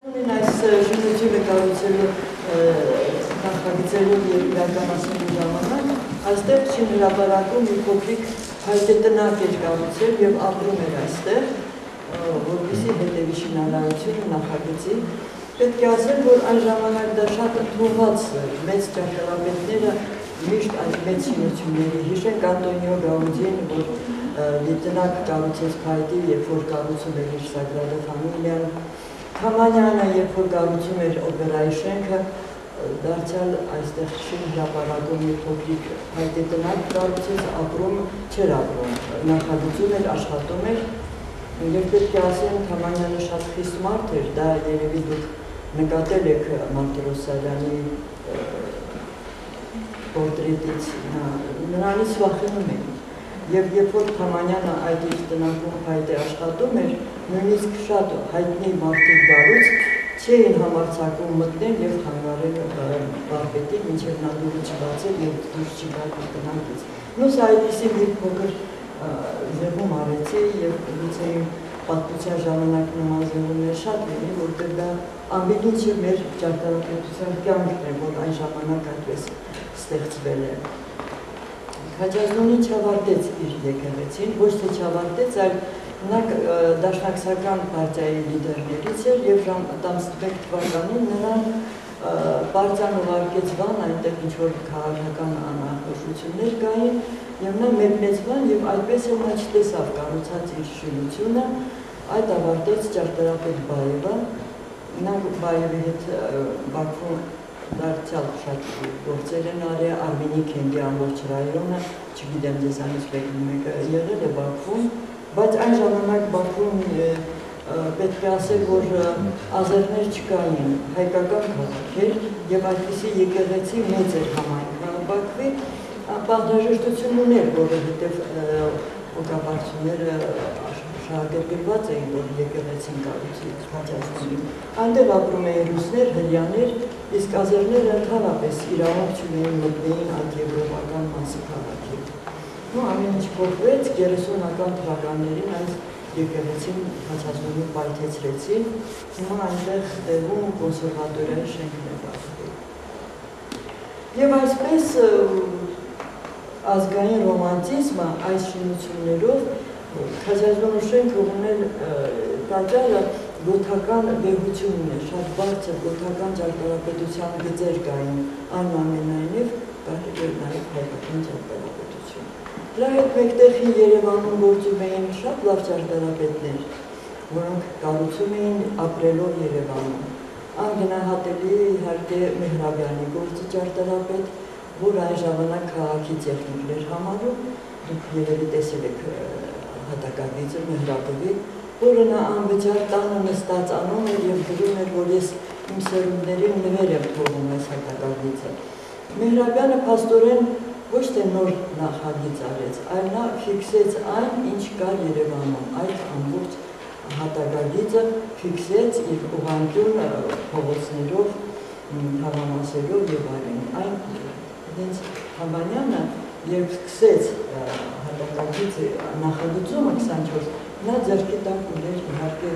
Այս շինությունը կառուցելու նախագծերով եւ իրականացնելու ժամանակ այստեղ շինհրապարակում մի փոքրիկ հայտետնակ էր կառուցել եւ ապրում էր այստեղ, որպեսզի հետեւի շինարարությունը նախագծի։ Պետք է ասել, որ այն ժամանակ դա շատ ընդունված մեծ ճարտարապետները միշտ այս մեծ շինությունների հիշենք Անտոնիո Գաուդին, որ դիտնակ կառուցեց փայտի, երբ որ կառուցում էր իր Սագրադա Ֆամիլիան, Թամանյանը, երբ որ կառուցում էր օպերայի շենքը, դարձյալ այստեղ շինհրապարակում մի փոքրիկ հայտետնակ կառուցեց, ապրում չէր ապրում, նախագծում էր, աշխատում էր, եւ պետք է ասեմ, Թամանյանը շատ խիստ մարդ էր, դա երևի դուք նկատել եք Մարտիրոսյանի պորտրետից, նրանից վախենում էին։ Եվ երբ որ Թամանյանը այդ իր տնակում փայտե աշխատում էր, նույնիսկ շատ հայտնի մարդիկ գալուց չէին համարձակում մտնել եւ խանգարել բաբետին, մինչեւ նա դուրս չբացել եւ դուրս չգալ տնակից։ Նույնս այդպիսի մի փոքր զեղում արեցի եւ գուցե պատմության ժամանակ նման զեղումներ շատ լինի, որտեղ դա ամենից մեր ճարտարապետության կյանքն է, որ այն ժամանակ այդպես ստեղծվել է։ Քաջազնունի չավարտեց իր եկեղեցին, ոչ թե չավարտեց, այլ նա դաշնակցական պարտիայի լիդերներից էր եւ 11 թվականին նրան պարտիան ուղարկեց Վան, այնտեղ ինչ-որ քաղաքական անախորժություններ կային եւ նա մեկնեց Վան եւ այդպես էլ նա չտեսավ կառուցած իր շինությունը, այդ ավարտեց ճարտարապետ Բայևը, նա Բայևի հետ Բաքվում դարձյալ շատ գործեր են արել, Արմենի Քենգի ամբողջ ռայոնը, չգիտեմ ձեզանից մեկը եղել է Բաքվում, բայց այն ժամանակ Բաքվում պետք է ասել, որ ազերներ չկային, հայկական քաղաք էր եւ այդպիսի եկեղեցի մեծ էր համայնքը Բաքվի, բանտաժեշտություն ուներ, որովհետեւ օկապարծությունները շահագրգռված էին, որ եկեղեցին կառուցի Քաջազնունին։ Այնտեղ ապրում էին ռուսներ, հրեաներ, իսկ ազերները ընդհանրապես իրավունք չունեին մտնեին այդ եվրոպական մասի քաղաքի։ Ու ամեն ինչ փոխվեց 30-ական թվականներին այս եկեղեցին Քաջազնունին պայթեցրեցին, հիմա այնտեղ տեղում կոնսերվատորիայի շենքն է բացվել։ Եւ այսպես ազգային ռոմանտիզմը այս շինություններով Քաջազնունու շենքը ուներ տաճարը գոթական վեհությունն է, շատ բարձր գոթական ճարտարապետության գծեր կային, այնուամենայնիվ կարելի էր նաև հայկական ճարտարապետություն։ Դրա հետ մեկտեղ Երևանում գործում էին շատ լավ ճարտարապետներ, որոնք կառուցում էին ապրելով Երևանում։ Անգնահատելի իհարկե Մեհրաբյանի գործը ճարտարապետ, որ այն ժամանակ քաղաքի տեխնիկներ համարում, դուք երևի տեսել եք հատակագիծը Մեհրաբովի, որը նա անվճար տանը նստած անում էր եւ գրում էր, որ ես իմ սերունդներին նվեր եմ թողում այս հատակագիծը։ Մեհրաբյանը փաստորեն ոչ թե նոր նախագիծ արեց, այլ նա ֆիքսեց այն, ինչ կար Երևանում, այդ ամբողջ հատակագիծը ֆիքսեց իր ուղղանկյուն փողոցներով, հավամասերով եւ այլն։ Այն հենց Թամանյանը երբ սկսեց հատակագիծը նախագծումը 24, նա ձեռքի տակ ուներ իհարկե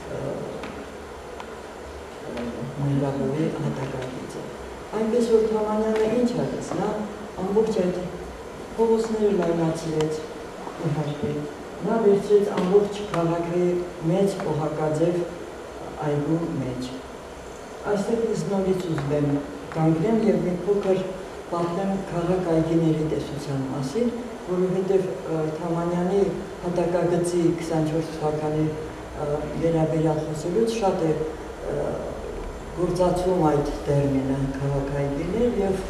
Մեհրաբովի հատակագիծը։ Այնպես որ Թամանյանը ինչ արեց, նա ամբողջ այդ փողոցները լայնացրեց իհարկե, նա վերցրեց ամբողջ քաղաքի մեծ օղակաձև այգու մեջ։ Այստեղ ես նորից ուզում եմ կանգնեմ եւ մի փոքր պատմեմ քաղաք այգիների տեսության մասին, որովհետև Թամանյանի հատակագծի 24 թվականի վերաբերյալ խոսելուց շատ է գործածվում այդ տերմինը քաղաքայգիներ եւ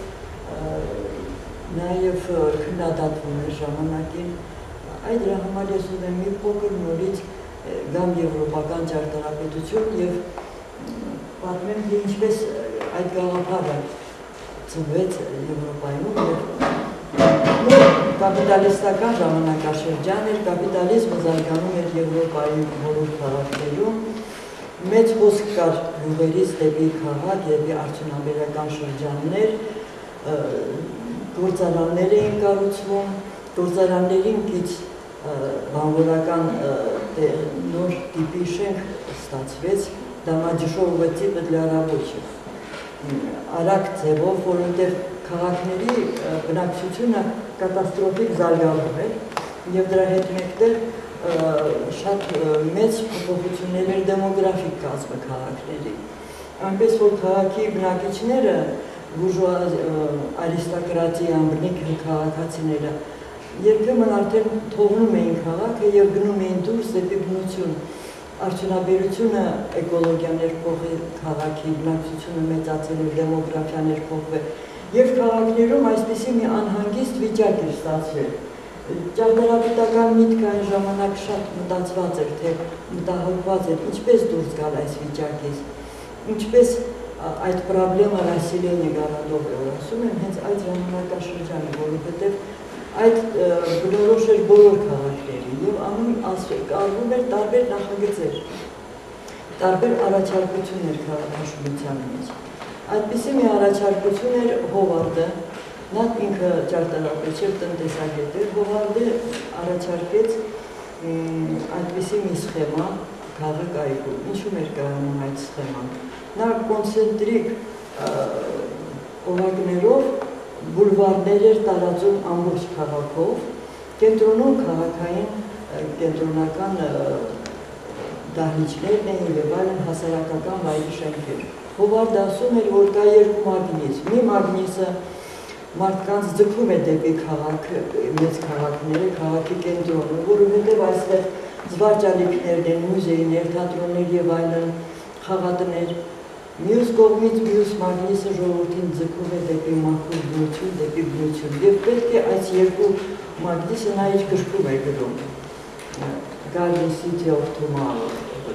նաեւ քննադատվում է ժամանակին։ Այդ դրա համար ես ուզում եմ մի փոքր նորից գամ եվրոպական ճարտարապետություն եւ պատմեմ, թե ինչպես այդ գաղափարը ծնվեց Եվրոպայում եւ կապիտալիստական ժամանակաշրջան էր, կապիտալիզմը զարգանում էր Եվրոպայի բոլոր քաղաքներում, մեծ հոսք կար գյուղերից դեպի քաղաք, դեպի արդյունաբերական շրջաններ, գործարաններ էին կառուցվում, գործարաններին կից բանվորական նոր տիպի շենք ստացվեց, դամաջշովը տիպը для рабочих։ Արագ ձևով, որովհետև քաղաքների բնակչությունը կատաստրոֆիկ զարգանում էր եւ դրա հետ մեկտեղ շատ մեծ փոփոխություններ էր դեմոգրաֆիկ կազմը քաղաքների։ Այնպես որ քաղաքի բնակիչները արիստոկրատիան, բնիկ քաղաքացիները երբեմն արդեն թողնում էին քաղաքը եւ գնում էին դուրս դեպի բնություն։ Արդյունաբերությունը էկոլոգիաներ փոխել, քաղաքի բնակչությունը մեծացել, դեմոգրաֆիաներ փոխվել եւ քաղաքներում այսպիսի մի անհանգիստ վիճակ էր ստացվել։ Ճարտարապետական միտքը այն ժամանակ շատ մտածված էր, թե մտահոգված էր, ինչպես դուրս գալ այս վիճակից, ինչպես այդ պրոբլեմը ռասիլենի գարադով է, որ ասում եմ, հենց այդ ժամանակաշրջանը, որովհետև այդ բնորոշ էր բոլոր քաղաքների եւ արվում էր տարբեր նախագծեր, տարբեր առաջարկություններ քաղաքաշինության մեջ։ Այդպիսի մի առաջարկություն էր Հովարդը, նա ինքը ճարտարապետ եւ տնտեսագետ էր, Հովարդը առաջարկեց այդպիսի մի սխեմա քաղաքայգու։ Ինչու՞մ էր կայանում այդ սխեման։ Նա կոնցենտրիկ օրակներով բուլվարներ էր տարածում ամբողջ քաղաքով, կենտրոնում քաղաքային կենտրոնական դահլիճներն էին եւ այլն հասարակական վայրի շենքեր։ Հովարդը ասում էր, որ կա երկու մագնիս։ Մի մագնիսը մարդկանց ձգում է դեպի քաղաք, մեծ քաղաքները, քաղաքի կենտրոնը, որովհետև այստեղ զվարճալիքներն են, մուզեյներ, թատրոններ եւ այլն, խաղատներ։ Մյուս կողմից մյուս մագնիսը ժողովրդին ձգում է դեպի մաքուր բնություն, դեպի բնություն։ Եվ պետք է այս երկու մագնիսը նա իր գրքում է գրում։ Garden City of Tomorrow,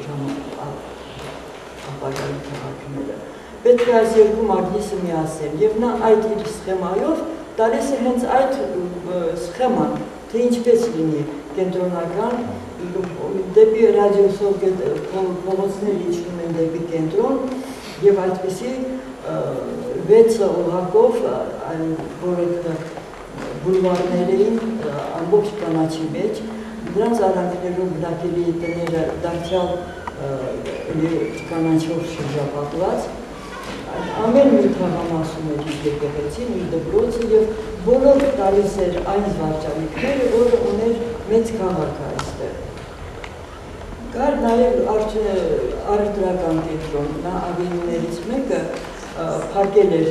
ապագայի քաղաքները։ Պետք է այս երկու մագնիսը միասեն, եւ նա այդ իր սխեմայով տալիս է հենց այդ սխեման, թե ինչպես լինի կենտրոնական, դեպի ռադիուսով փողոցներ իջնում են դեպի կենտրոն, եւ այդպիսի 6 օղակով, որը բուլվարներ էին ամբողջ կանաչի մեջ, դրանց արանքներում բնակելի տները դարձյալ կանաչով շրջապատված, ամեն մի թաղամասում էր իր եկեղեցին, իր դպրոցը եւ բոլոր տալիս էր այն զվարճալիքները, որը ուներ մեծ քաղաք այստեղ։ Կար նաեւ առևտրական կենտրոն, նա ավենյուներից մեկը փակել էր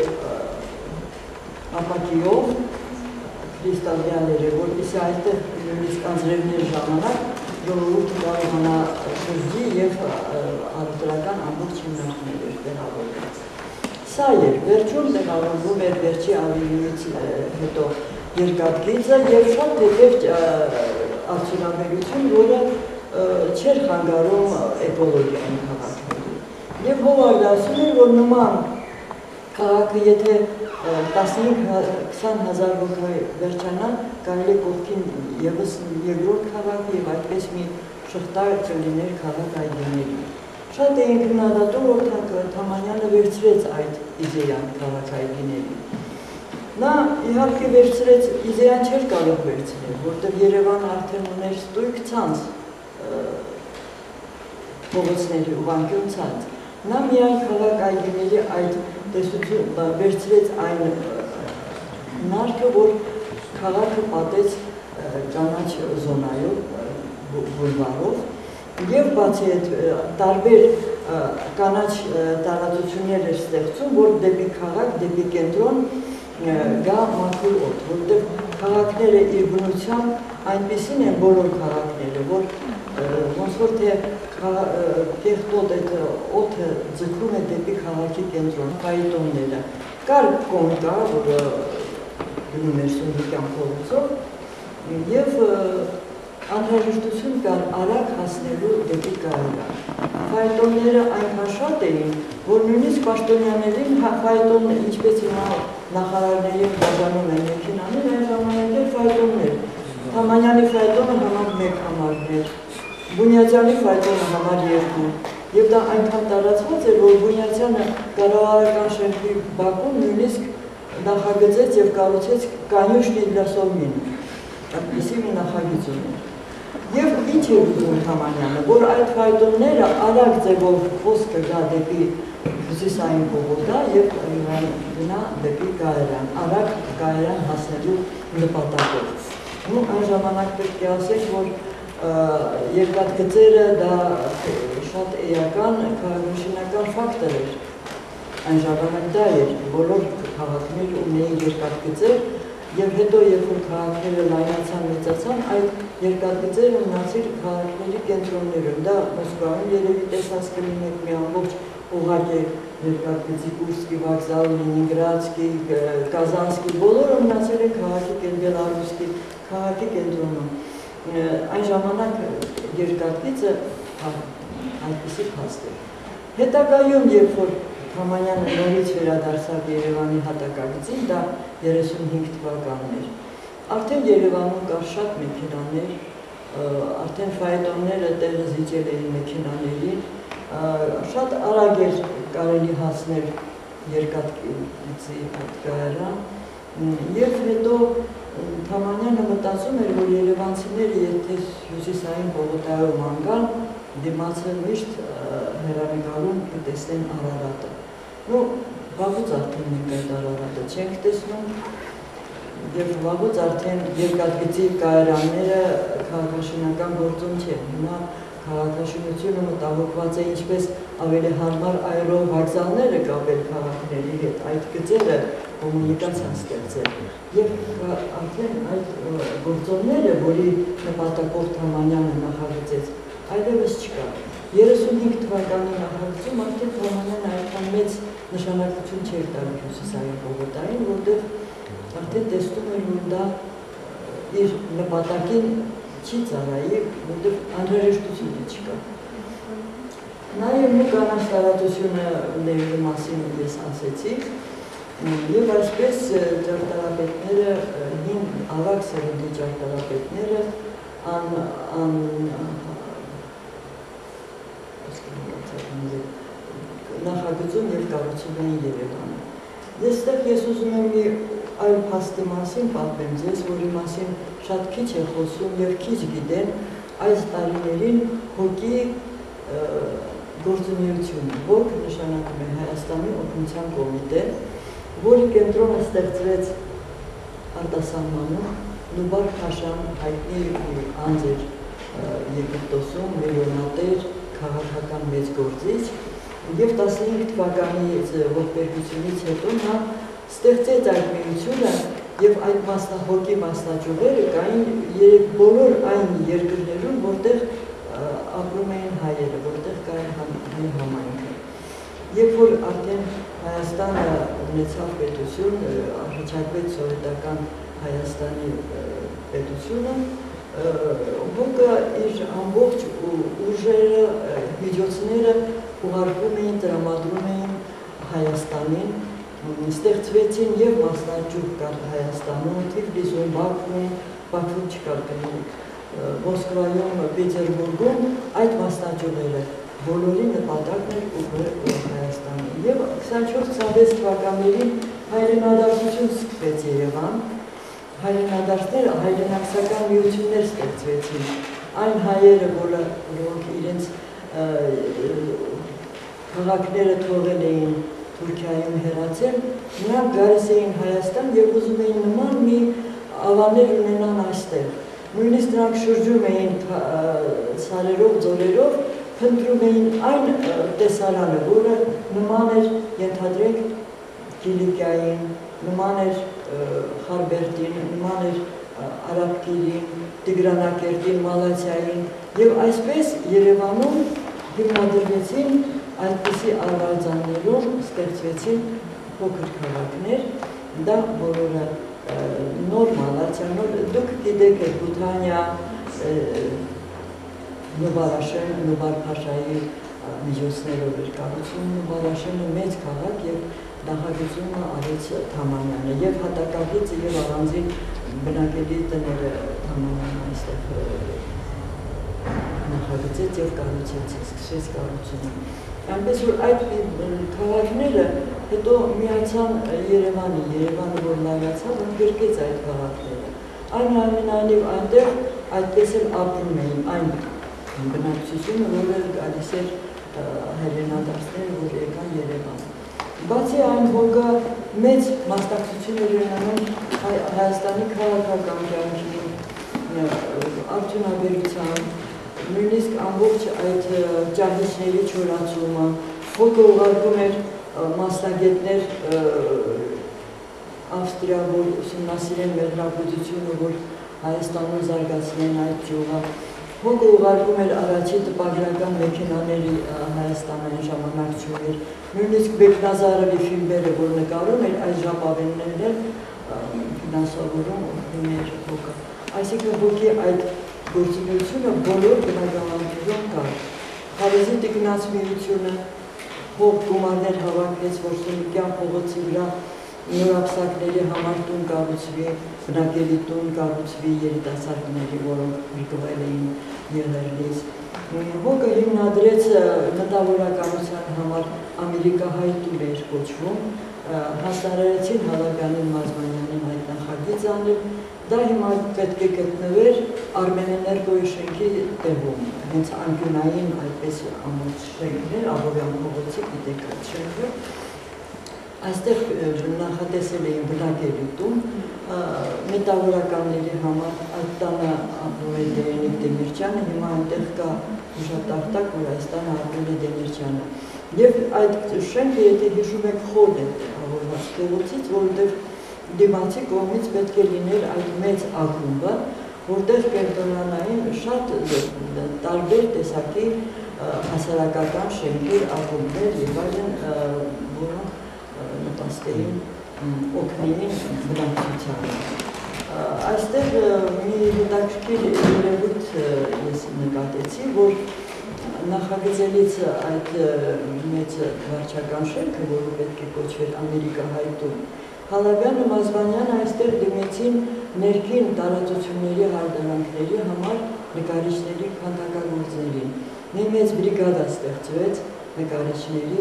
ապակիով քրիստալյաները, որպեսզի այստեղ նույնիսկ անձրևների ժամանակ ժողովուրդը կարողանա շրջի եւ առևտրական ամբողջ հիմնարկներ էր տեղավորել։ Սա էր, վերջում տեղավորվում էր վերջի ավենյուից հետո երկաթգիծը եւ շատ հետեւ արդյունաբերություն, որը չէր խանգարում էկոլոգիային քաղաքներին։ Եվ Հովարդը ասում էր, որ նման քաղաքը եթե 15-20 հազար հոգի վերջանա, կարելի կողքին եւս երկրորդ քաղաք եւ այդպես մի շղթա կլիներ քաղաք այգիների։ Շատ էին քննադատում, որ Թամանյանը վերցրեց այդ իդեան քաղաքայգիների։ Նա իհարկե վերցրեց, իդեան չէր կարող վերցնել, որտեղ Երևանը արդեն ուներ ստույգ ցանց փողոցների ուղղանկյուն ցանց։ Նա միայն քաղաքայգիների այդ տեսություն վերցրեց այն հնարքը, որ քաղաքը պատեց կանաչ զոնայով, բուլվարով, եւ բացի այդ տարբեր կանաչ տարածություններ էր ստեղծում, որ դեպի քաղաք, դեպի կենտրոն գա մաքուր օդ, որտեղ քաղաքները իր բնությամբ այնպիսին են բոլոր քաղաքները, որ ոնց որ թե կեղտոտ այդ օդը ձգում է դեպի քաղաքի կենտրոն, փայտոնները։ Կար կոնկա, որը գնում էր Սունդիկյան փողոցով, եւ անհրաժեշտություն կար արագ հասնելու դեպի կայարան։ Փայտոնները այնքան շատ էին, որ նույնիսկ պաշտոնյաներին փայտոն, ինչպես հիմա նախարարներին բաժանում են մեքենաներ, այն ժամանակ էր փայտոններ։ Թամանյանի փայտոնը համար 1 համարներ, Բունյացյանի փայտոնը համար 2։ Եվ դա այնքան տարածված էր, որ Բունյացյանը կառավարական շենքի բակում նույնիսկ նախագծեց եւ կառուցեց կանյուշնի для Սովմին։ Այդպիսի մի նախագիծ ուներ։ Եվ ինչ է ուզում Թամանյանը, որ այդ ֆայտոնները արագ ձևով խոսքը գա դեպի հյուսիսային պողոտա եւ գնա դեպի Գայարան, արագ Գայարան հասնելու նպատակով։ Ու այն ժամանակ պետք է ասենք, որ երկաթգծերը դա շատ էական քաղաքաշինական ֆակտոր էր։ Այն ժամանակ դա էր, բոլոր քաղաքները ունեին երկաթգծեր, եւ հետո երբ որ քաղաքները լայնացան, մեծացան, այդ երկաթգծերը մնացին քաղաքների կենտրոններում։ Դա Մոսկվայում երևի տեսած կլինեք մի ամբողջ ուղղակի երկաթգծի Կուրսկի վокзал, Լենինգրադսկի, Կազանսկի, բոլորը մնացել են քաղաքի Բելարուսի քաղաքի կենտրոնում։ Այն ժամանակ երկաթգիծը այդպիսի փաստ էր։ Հետագայում, երբ որ Թամանյանը նորից վերադարձավ Երևանի հատակագծին, դա 35 թվականն էր։ Արդեն Երևանում կար շատ մեքենաներ, արդեն ֆայտոնները տեղը զիջել էին մեքենաներին, շատ արագ էր կարելի հասնել երկաթգծի Գայարան, եւ հետո Թամանյանը մտածում էր, որ երևանցիները եթե հյուսիսային պողոտայով անգան, դիմացը միշտ հեռանկարում կտեսնեն Արարատը։ Ну, վաղուց արդեն մենք այդ Արարատը չենք տեսնում, եւ վաղուց արդեն երկաթգծի կայարանները քաղաքաշինական գործում չեն։ Հիմա քաղաքաշինությունը մտահոգված է ինչպես ավելի հարմար աերովокзалները կապել քաղաքների հետ, այդ գծերը կոմունիկացիա ստեղծել։ Եվ արդեն այդ գործոնները, որի նպատակով Թամանյանը նախագծեց, այլևս չկա։ 35 թվականի նախագծում արդեն Թամանյանը այդքան մեծ նշանակություն չէր տալու հյուսիսային պողոտային, որտեղ արդեն տեսնում էր, որ դա իր նպատակին չի ծառայի, որտեղ անհրաժեշտությունը չկա։ Նաև մի կանաչ տարածությունների մասին ես ասեցի, եւ այսպես ճարտարապետները, հին ավագ սերնդի ճարտարապետները նախագծում եւ կառուցում էին Երևանը։ Ես ուզում եմ մի այլ փաստի մասին պատմեմ ձեզ, որի մասին շատ քիչ է խոսում եւ քիչ գիտեն այս տարիներին ՀՕԿ-ի գործունեությունը, որը նշանակում է Հայաստանի օգնության կոմիտե, որի կենտրոնը ստեղծվեց արտասահմանում, Նուբար Փաշան հայտնի անձ էր Եգիպտոսում, միլիոնատեր, քաղաքական մեծ գործիչ, եւ 15 թվականից ողբերգությունից հետո նա ստեղծեց այդ միությունը եւ այդ ՀՕԿ-ի մասնաճյուղերը կային բոլոր այն երկրներում, որտեղ ապրում էին հայերը, որտեղ կային հայ համայնքը։ Երբ որ արդեն Հայաստանը ունեցավ պետություն, առաջարկվեց սովետական Հայաստանի պետությունը, ՀՈԿ-ը իր ամբողջ ուժերը, միջոցները ուղարկում էին, տրամադրում էին Հայաստանին, ստեղծվեցին եւ մասնաճյուղ կար Հայաստանում, Թիֆլիսում, Բաքվում չկար կնիկ, Մոսկվայում, Պետերբուրգում այդ մասնաճյուղերը բոլորի նպատակն էր ուղղել Հայաստանին։ Եվ 24-26 թվականներին հայրենադարձություն սկսվեց Երևան, հայրենակցական միություններ ստեղծվեցին, այն հայերը, որոնք իրենց քաղաքները թողել էին Թուրքիայում հեռացել, նրանք գալիս էին Հայաստան եւ ուզում էին նման մի ավաներ ունենան այստեղ։ Նույնիսկ նրանք շրջում էին սարերով, ձորերով, փնտրում էին այն տեսարանը, որը նման էր, ենթադրենք, Կիլիկիային, նման էր Խարբերդին, նման էր Արաբկիրին, Տիգրանակերտին, Մալաթիային, եւ այսպես Երևանում հիմնադրվեցին այդպիսի արվարձաններում ստեղծվեցին փոքր քաղաքներ, դա բոլորը նորմալ, դուք գիտեք Բութանիա, Նուբարաշեն, Նուբար Փաշայի միջոցներով էր կառուցվում, Նուբարաշենը մեծ քաղաք եւ նախագծումը արեց Թամանյանը եւ հատակագիծը եւ առանձին բնակելի տները Թամանյանը այստեղ նախագծեց եւ կառուցեց, սկսեց կառուցումը։ Այնպես որ այդ քաղաքները հետո միացան Երևանի, Երևանը որ լայնացավ, ընդգրկեց այդ քաղաքները։ Այնուամենայնիվ այնտեղ այդպես էլ ապրում էին այն բնակչությունը, որը գալիս էր հերենադարձները, որ եկան Երևան։ Բացի այն, որ կա մեծ մասնակցություն էր ունենում Հայաստանի քաղաքական կյանքի, արդյունաբերության, նույնիսկ ամբողջ այդ ճահիճների չորացումը, հոգը ուղարկում էր մասնագետներ Ավստրիա, որ ուսումնասիրեն մեղրաբուծությունը, որ Հայաստանում զարգացնեն այդ ճյուղը։ Հոգը ուղարկում էր առաջի տպագրական մեքենաների Հայաստան այն ժամանակ չուներ։ Նույնիսկ Բեկնազարովի ֆիլմերը, որ նկարում էր, այս ժապավեններն էլ ֆինանսավորում ուներ հոգը։ Այսինքն հոգի այդ գործունեությունը բոլոր բնակավանքերում կար։ Փարիզի տիկնացմիությունը հոգ գումարներ հավաքեց, որ Սունիկյան փողոցի վրա նորապսակների համար տուն կառուցվի, բնակելի տուն կառուցվի երիտասարդների, որոնք միտվել էին եղերլիս։ Հոգը հիմնադրեց մտավորականության համար Ամերիկահայ տուն էր կոչվում, հասարարեցին Հալաբյանին Մազմանյանին այդ նախագիծ անել, դա հիմա պետք է գտնվեր Արմենեներգոյի շենքի տեղում, հենց անկյունային այդպես ամոց շենքներ, Աբովյան փողոցի գիտեք այդ շենքը, այստեղ նախատեսել էին բնակելի տուն, մետավորականների համար այդ տանը ապրում է Լեոնիդ Դեմիրճյանը, հիմա այնտեղ կա հուշատախտակ, որ այս տանը ապրել է Դեմիրճյանը։ Եվ այդ շենքը, եթե հիշում եք, խորն է տեղավորված փողոցից, որտեղ դիմացի կողմից պետք է լիներ այդ մեծ ակումբը, որտեղ կենտրոնանային շատ տարբեր տեսակի հասարակական շենքեր, ակումբներ եւ այլն, որոնք նպաստեին օգնեին բնակչությանը։ Այստեղ մի հետաքրքիր երևույթ ես նկատեցի, որ նախագծելից այդ մեծ վարչական շենքը, որը պետք է կոչվեր Ամերիկահայ տուն, Հալաբյանը, Մազմանյանը այստեղ դիմեցին ներքին տարածությունների հարդարանքների համար նկարիչների քանդակագործներին։ Մի մեծ բրիգադա ստեղծվեց նկարիչների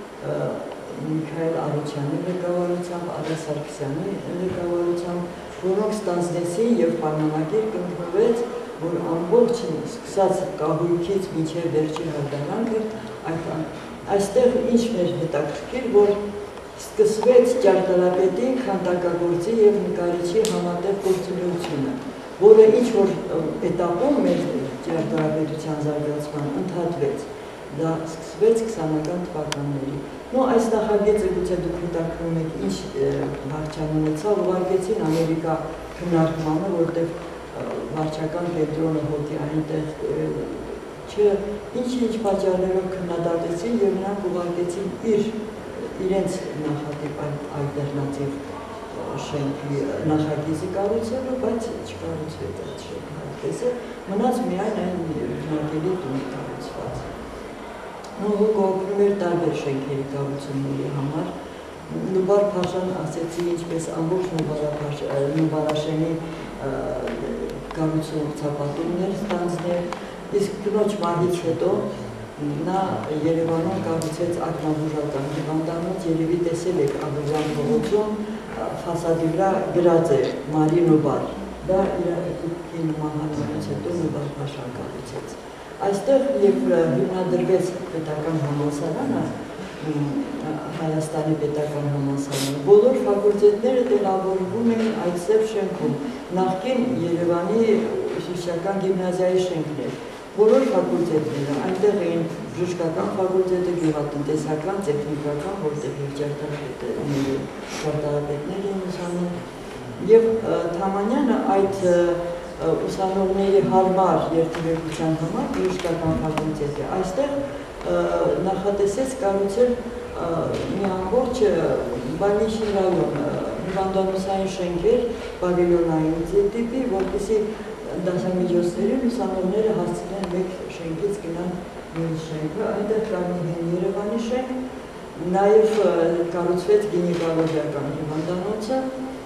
Միքայել Արուչյանի ղեկավարությամբ, Ալա Սարգսյանի ղեկավարությամբ, որոնք ստանձնեցին եւ պայմանագիր կնքվեց, որ ամբողջ սկսած կահույքից մինչև վերջի հարդարանքը այստեղ ինչ մեր հետաքրքիր, որ սկսվեց ճարտարապետի, քանդակագործի եւ նկարիչի համատեղ գործունեությունը, որը ինչ որ էտապում մեր ճարտարապետության զարգացման ընդհատվեց, դա սկսվեց 20-ական թվականների։ Այս նախագիծը գուցե դուք հետաքրքրում եք ինչ վարչան ունեցավ, ուղարկեցին Ամերիկա քննարկմանը, որտեղ վարչական կենտրոնը հոգի այնտեղ ինչ պատճառներով քննադատեցին եւ նրանք ուղարկեցին իրենց նախատիպ ալտերնատիվ շենքի նախագիծի կառուցելու, բայց չկառուցվեց այդ շենքը այդպեսը, մնաց միայն այն բնակելի տունը կառուցված։ Հոգը օգնում էր տարբեր շենքերի կառուցումների համար։ Նուբար Փաշան ասեցի, ինչպես ամբողջ Նուբարաշենի կառուցող ցապատումներ ստանձնել, իսկ կնոջ մահից հետո նա Երևանում կառուցեց ակնաբուժական հիվանդանոց, երևի տեսել եք Աբովյան փողոցում ֆասադի վրա գրած է Մարի Նուբար, դա իր մահանից հետո Նուբար Փաշան կառուցեց։ Այստեղ երբ հիմնադրվեց պետական համալսարանը, Հայաստանի պետական համալսարանը, բոլոր ֆակուլտետները տեղավորվում էին այդ սև շենքում, նախկին Երևանի ուսուցչական գիմնազիայի շենքներ, բոլոր ֆակուլտետները, այնտեղ էին բժշկական ֆակուլտետը, գյուղատնտեսական, տեխնիկական, որտեղ ճարտարապետներ էին ուսանում, եւ Թամանյանը այդ ուսանողների հարմար երթևեկության համար բժշկական ֆակուլտետը այստեղ նախատեսեց կառուցել մի ամբողջ Բալիշի ռայոն հիվանդանոցային շենքեր պավիլյոնային տիպի, որպեսզի դասամիջոցներին ուսանողները հասցնեն մեկ շենքից գնան մյուս շենքը, այնտեղ կար մի Երևանի շենք, նաև կառուցվեց գինեկոլոգիական հիվանդանոցը,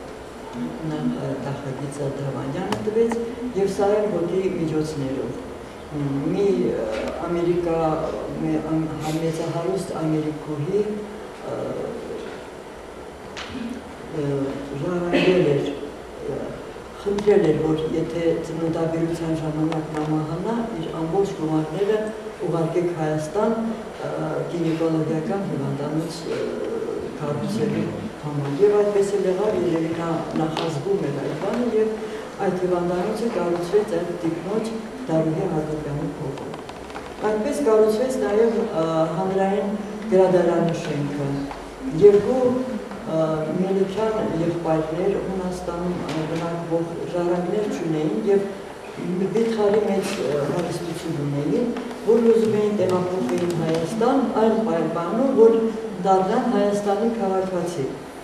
նախագիծը Դավանյանը տվեց եւ սա էլ հոգի միջոցներով։ Մի Ամերիկա մեծահարուստ ամերիկուհի ժառանգել էր խնդրել էր, որ եթե ծննդաբերության ժամանակ նամահանա, իր ամբողջ գումարները ուղարկեք Հայաստան գինեկոլոգիական հիվանդանոց կառուցելու համար։ Եվ այդպես էլ եղավ, երևի նա նախազգում էր այդ բանը եւ այդ հիվանդանոցը կառուցվեց այդ տիկնոջ Դարուհի Հակոբյանի փողոց։ Այդպես կառուցվեց նաեւ հանրային գրադարանի շենքը։ Երկու Մելիքյան եղբայրներ Հունաստանում բնակվող ժառանգներ չունեին եւ վիթխարի մեծ հարստություն ունեին, որ ուզում էին տեղափոխվեին Հայաստան, այլ պայմանով, որ դառնան Հայաստանի քաղաքացի։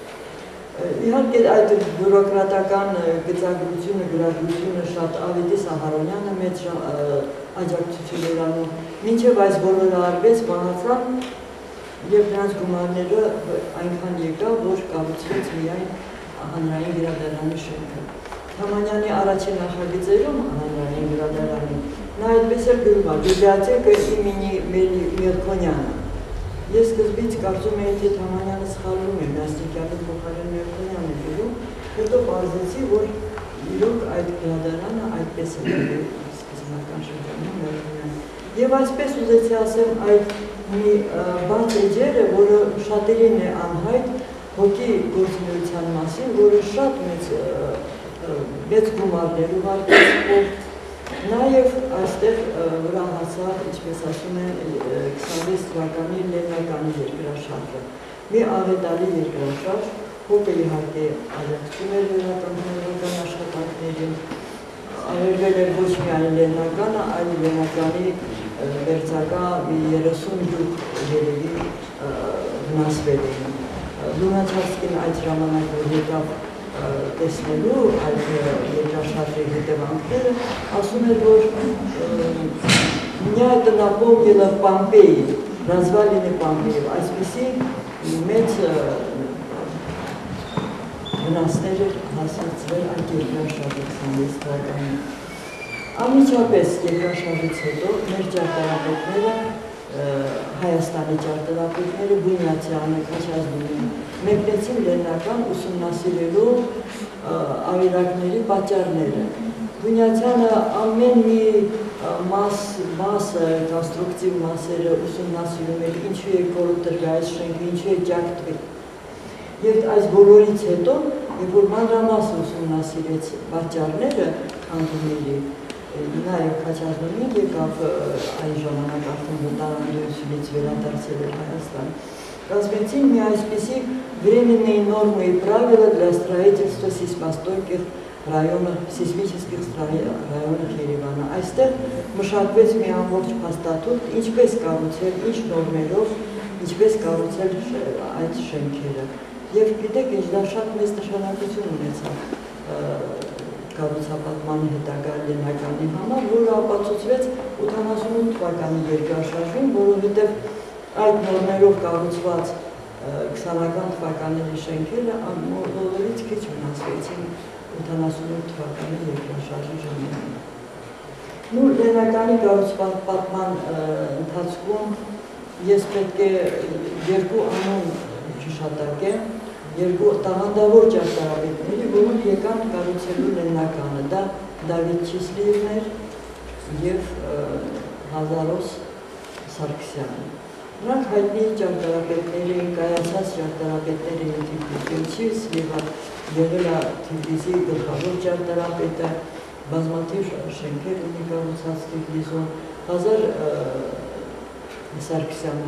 Իհարկե այդ բյուրոկրատական գծագրությունը, գրագրությունը շատ Ավետիս Ահարոնյանը մեծ աջակցություն էր անում, մինչև այս բոլորը արվեց, մահացան եւ նրանց գումարները այնքան եկավ, որ կառուցվեց միայն հանրային գրադարանի շենքը։ Թամանյանի առաջին նախագծերում հանրային գրադարանի նա այդպես էլ գրում է «Բիբլիոթեկա իմենի Մելքոնյանը»։ Ես սկզբից կարծում էի, թե Թամանյանը սխալվում է, Նաստիկյանի փոխարեն Մելքոնյանն է գրում, հետո պարզեցի, որ իրոք այդ գրադարանը այդպես է գրել սկզբնական շրջանում Մելքոնյանը։ Եվ այսպես ուզեցի ասեմ այդ մի բաց էջերը, որը շատերին է անհայտ հոգի գործունեության մասին, որը շատ մեծ գումարներ ուղարկեց, նաև այստեղ վրա հասավ, ինչպես ասում են, 26 թվականի Լեննականի երկրաշարժը։ Մի աղետալի երկրաշարժ, հոգը իհարկե աջակցում էր վերականգնական աշխատանքներին, արերվել էր ոչ միայն Լեննականը, այլ Լեննականի վերցակա մի 30 գյուղ երևի վնասվել էին։ Լունաչարսկին այդ ժամանակ որ եկավ տեսնելու այդ երկրաշարժի հետևանքները, ասում էր, որ «Меня это напомнило Помпеи, развалины Помпеи», այսպիսի մեծ վնասներ էր հասցրել այդ երկրաշարժի 26 թվականին։ Անմիջապես երկրաշարժից հետո մեր ճարտարապետները, Հայաստանի ճարտարապետները, Բունյացյանը, Քաչազնին, մեկնեցին Լեննական ուսումնասիրելու ավերակների պատճառները։ Բունյացյանը ամեն մի մասը, կոնստրուկտիվ մասերը ուսումնասիրում էր, ինչու է կորուպտվել այս շենքը, ինչու է ջակտվել։ Եվ այս բոլորից հետո, երբ որ մանրամասն ուսումնասիրեց պատճառները քանդումների, նաև Քաչազնին եկավ այն ժամանակ արդեն վտարանդությունից վերադարձել էր Հայաստան, կազմեցին մի այսպիսի временные нормы и правила для строительства сейсмостойких районов, сейсмических районов Երևանը։ Այստեղ մշակվեց մի ամբողջ փաստաթուղթ, ինչպես կառուցել, ինչ նորմերով, ինչպես կառուցել այդ շենքերը։ Եվ գիտեք, դա շատ մեծ նշանակություն ունեցավ կառուցապատման հետագա Լեննականի համար, որը ապացուցվեց 88 թվականի երկրաշարժին, որովհետև այդ նորմերով կառուցված 20-ական թվականների շենքերը բոլորից քիչ վնասվեցին 88 թվականի երկրաշարժի ժամանակ։ Լեննականի կառուցապատման ընթացքում ես պետք է երկու անուն չշատակեմ, երկու տաղանդավոր ճարտարապետների, որոնք եկան կառուցելու Լեննականը, դա Դավիթ Չիսլիևն էր և Հազարոս Սարգսյանը։ Նրանք հայտնի ճարտարապետներ էին, կայացած ճարտարապետներ էին Թիֆլիսում, Չիսլիևը եղել է Թիֆլիսի գլխավոր ճարտարապետը, բազմաթիվ շենքեր ունի կառուցած Թիֆլիսում, Հազար Սարգսյանը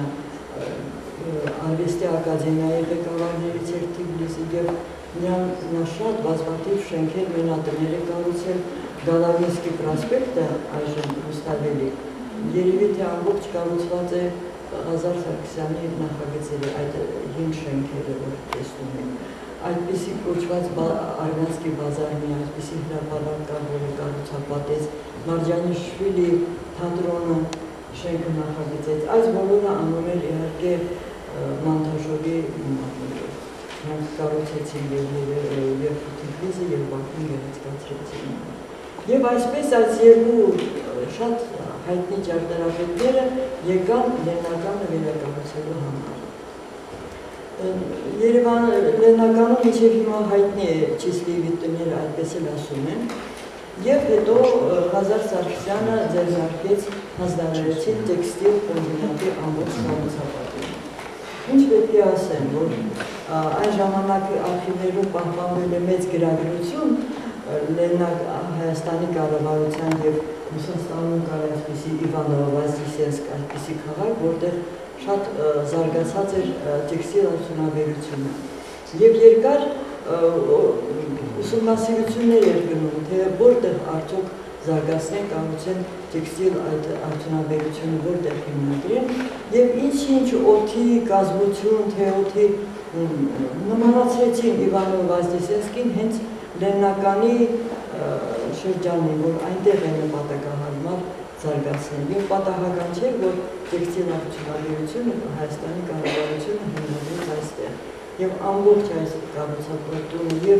Արվեստի ակադեմիայի ղեկավարներից էր Թիֆլիսի և նա շատ բազմաթիվ շենքեր մենատներ է կառուցել Գալավինսկի պրոսպեկտը այժմ Ռուստավելի երևի թե ամբողջ կառուցված է Հազար Սարգսյանի նախագծերի այդ 5 շենքերը որ տեսնում են այդպիսի կոչված Արմյանսկի բազարի մի այսպիսի հրապարակ կա որը կառուցապատեց Մարջանիշվիլի թատրոնը շենքը նախագծեց այս բոլորը անում էր իհարկե Մանտաժովի գումարներով նրանք կառուցեցին և Թիֆլիսը և Բաքուն գեղեցկացրեցին և այսպես այս երկու շատ հայտնի ճարտարապետները եկան Լեննականը վերակառուցելու համար Լեննականում մինչև հիմա հայտնի է Չիսլիևի տները, այդպես էլ ասում են, և հետո Ղազար Սարգսյանը ձեռնարկեց հանձնարարեցին տեքստիլ կոմբինատի ամբողջ կառուցապատումը։ Ինչ պետք է ասեմ, որ այն ժամանակի արխիվներում պահպանվել է մեծ գրագրություն Հայաստանի կառավարության և Ռուսաստանում կար այսպիսի Իվանովո-Վազդիսենսկ այդպիսի քաղաք, որտեղ շատ զարգացած էր տեքստիլ արդյունաբերությունը։ Եվ երկար ուսումնասիրություններ էր գնում, թե որտեղ արդյոք զարգացնեն, կառուցեն տեքստիլ արդյունաբերությունը, որտեղ հիմնադրեն, և ինչ-ինչ օդի կազմություն, թե օդի նմանացրեցին Իվանովո-Վազդիսենսկին հենց Լեննականի շրջանին, որ այնտեղ է նպատակահարմար զարգացնել։ Եվ պատահական չէ, որ տեքստիլ արդյունաբերությունը Հայաստանի կառավարությունը հիմնադրեց այստեղ։ Եվ ամբողջ այս կառուցապատումը և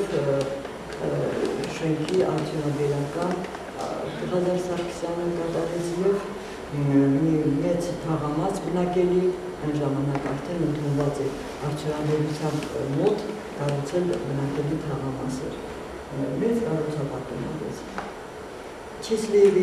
շենքի արդյունաբերական Ղազար Սարգսյանը կատարեց և մի մեծ թաղամաս բնակելի, այն ժամանակ արդեն ընդունված է արդյունաբերության մոտ կառուցել բնակելի թաղամասեր։ Մեծ կառուցապատում արեց։ Չիսլիևի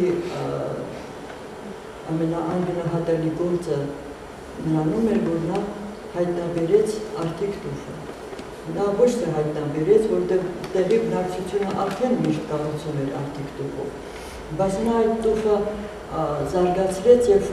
ամենաանգնահատելի գործը նրանում էր, որ նա հայտնաբերեց Արթիկ տուֆը։ Նա ոչ թե հայտնաբերեց, որտեղ տեղի բնակչությունը արդեն միշտ կառուցում էր Արթիկ տուֆով, բայց նա այդ տուֆը զարգացրեց և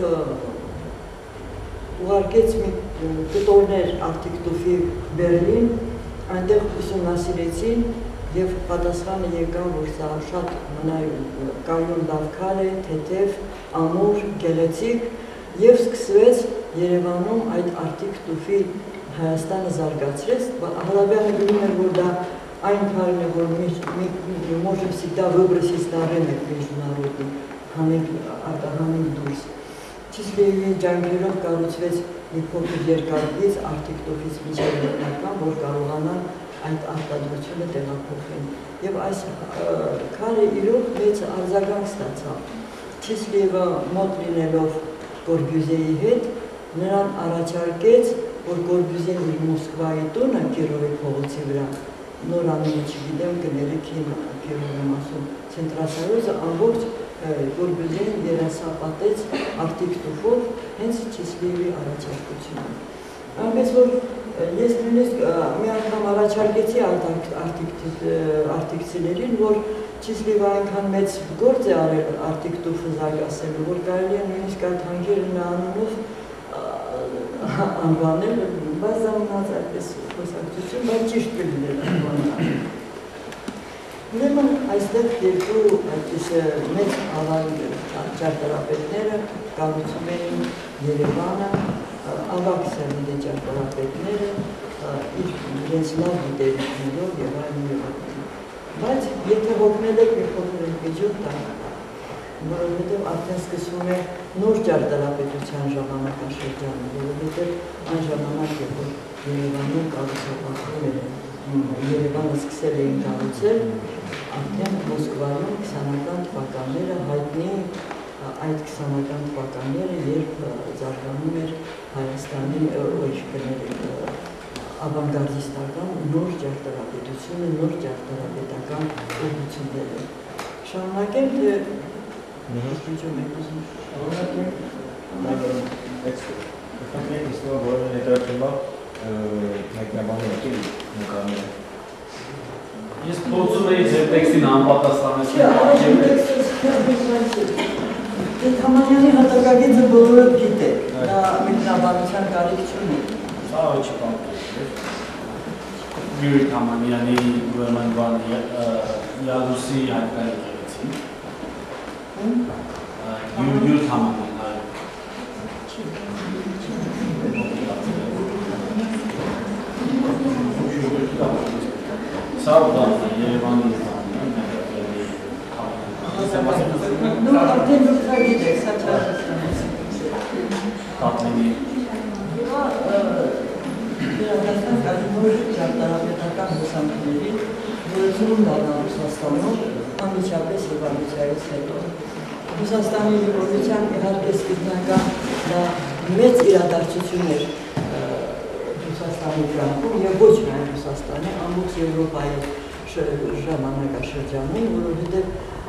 ուղարկեց մի կտորներ Արթիկ տուֆի Բերլին, այնտեղ ուսումնասիրեցին և պատասխանը եկավ, որ սա շատ կայուն լավ քար է, թեթև, ամուր, գեղեցիկ և սկսվեց Երևանում այդ Արթիկ տուֆի Հայաստանը զարգացրեց, Հալաբյանը գրում էր, որ դա այն քարն է, որ можем всегда выбросить на рынок международный, արտահանենք դուրս։ Չիսլիևի ջանքերով կառուցվեց մի փոքր երկարից Արթիկ տուֆից մինչև Լեննական, որ կարողանան այդ արտադրությունը տեղափոխեն։ Եվ այս քարը իրոք մեծ արձագանք ստացավ։ Չիսլիևը մոտ լինելով Կորբյուզեի հետ, նրան առաջարկեց, որ Կորբյուզեն իր Մոսկվայի տունը Կիրովի փողոցի վրա, նոր անունը չգիտեմ, կներեքին Կիրով եմ ասում, Ցենտրասարոզը ամբողջ Կորբյուզեն երասապատեց Արթիկ տուֆով հենց Չիսլիևի առաջարկությունով։ Այնպես որ ես նույնիսկ մի անգամ առաջարկեցի արտիկցիներին, որ Չիսլիևը այնքան մեծ գործ է արել Արթիկ տուֆը զարգացնելու, որ կարելի է նույնիսկ այդ հանքերը նրա անունով անվանել, բայց դա մնաց այդպես խոսակցություն, բայց ճիշտ կլիներ անվանել։ Ուրեմն այստեղ երկու այդպես մեծ ճարտարապետները կառուցում էին Երևանը, ավագ սերնդի ճարտարապետները իրենց լավ գիտելիքներով և այլն և այլն։ Բայց եթե հոգնել եք մի փոքր միջոց տանք, որովհետև արդեն սկսվում է նոր ճարտարապետության ժամանակաշրջանը, որովհետև այն ժամանակ է, որ Երևանում կառուցապատվում էր, Երևանը սկսել էին կառուցել, արդեն Մոսկվայում 20-ական թվականները հայտնի այդ 20-ական թվականները, երբ զարգանում էր Հայաստանի ավանգարդիստական նոր ճարտարապետությունը, նոր ճարտարապետական ուղղությունները։ Շարունակեմ, թե Ինչու մենք ուզում Մենք իստով որը ներկայացումա մեկնաբանում եք նկարները։ Ես փորձում էի ձեր տեքստին անպատասխանել։ Թամանյանի հատակագիծը բոլորը գիտեք, դա մեկնաբանության կարիք չունի։ Սա չի պատկեր։ Յուրի Թամանյանի ուրեմն բանը Յալուսի հայտնի եկեղեցին։ Յուր Թամանյան, այո։ Սա ուտան Երևանի Ну, արդեն դուք դա գիտեք, սա չարասան։ Պատմենի։ Վերադարձան նոր ճարտարապետական հոսանքների, որը ծնունդ առան Ռուսաստանում, անմիջապես ռևոլյուցիայից հետո։ Ռուսաստանի ռևոլյուցիան իհարկե սկզբնական դա մեծ իրադարձություն էր Ռուսաստանում Ռուսաստանի կյանքում եւ ոչ միայն Ռուսաստանի, ամբողջ Եվրոպայի ժամանակաշրջանում, որովհետեւ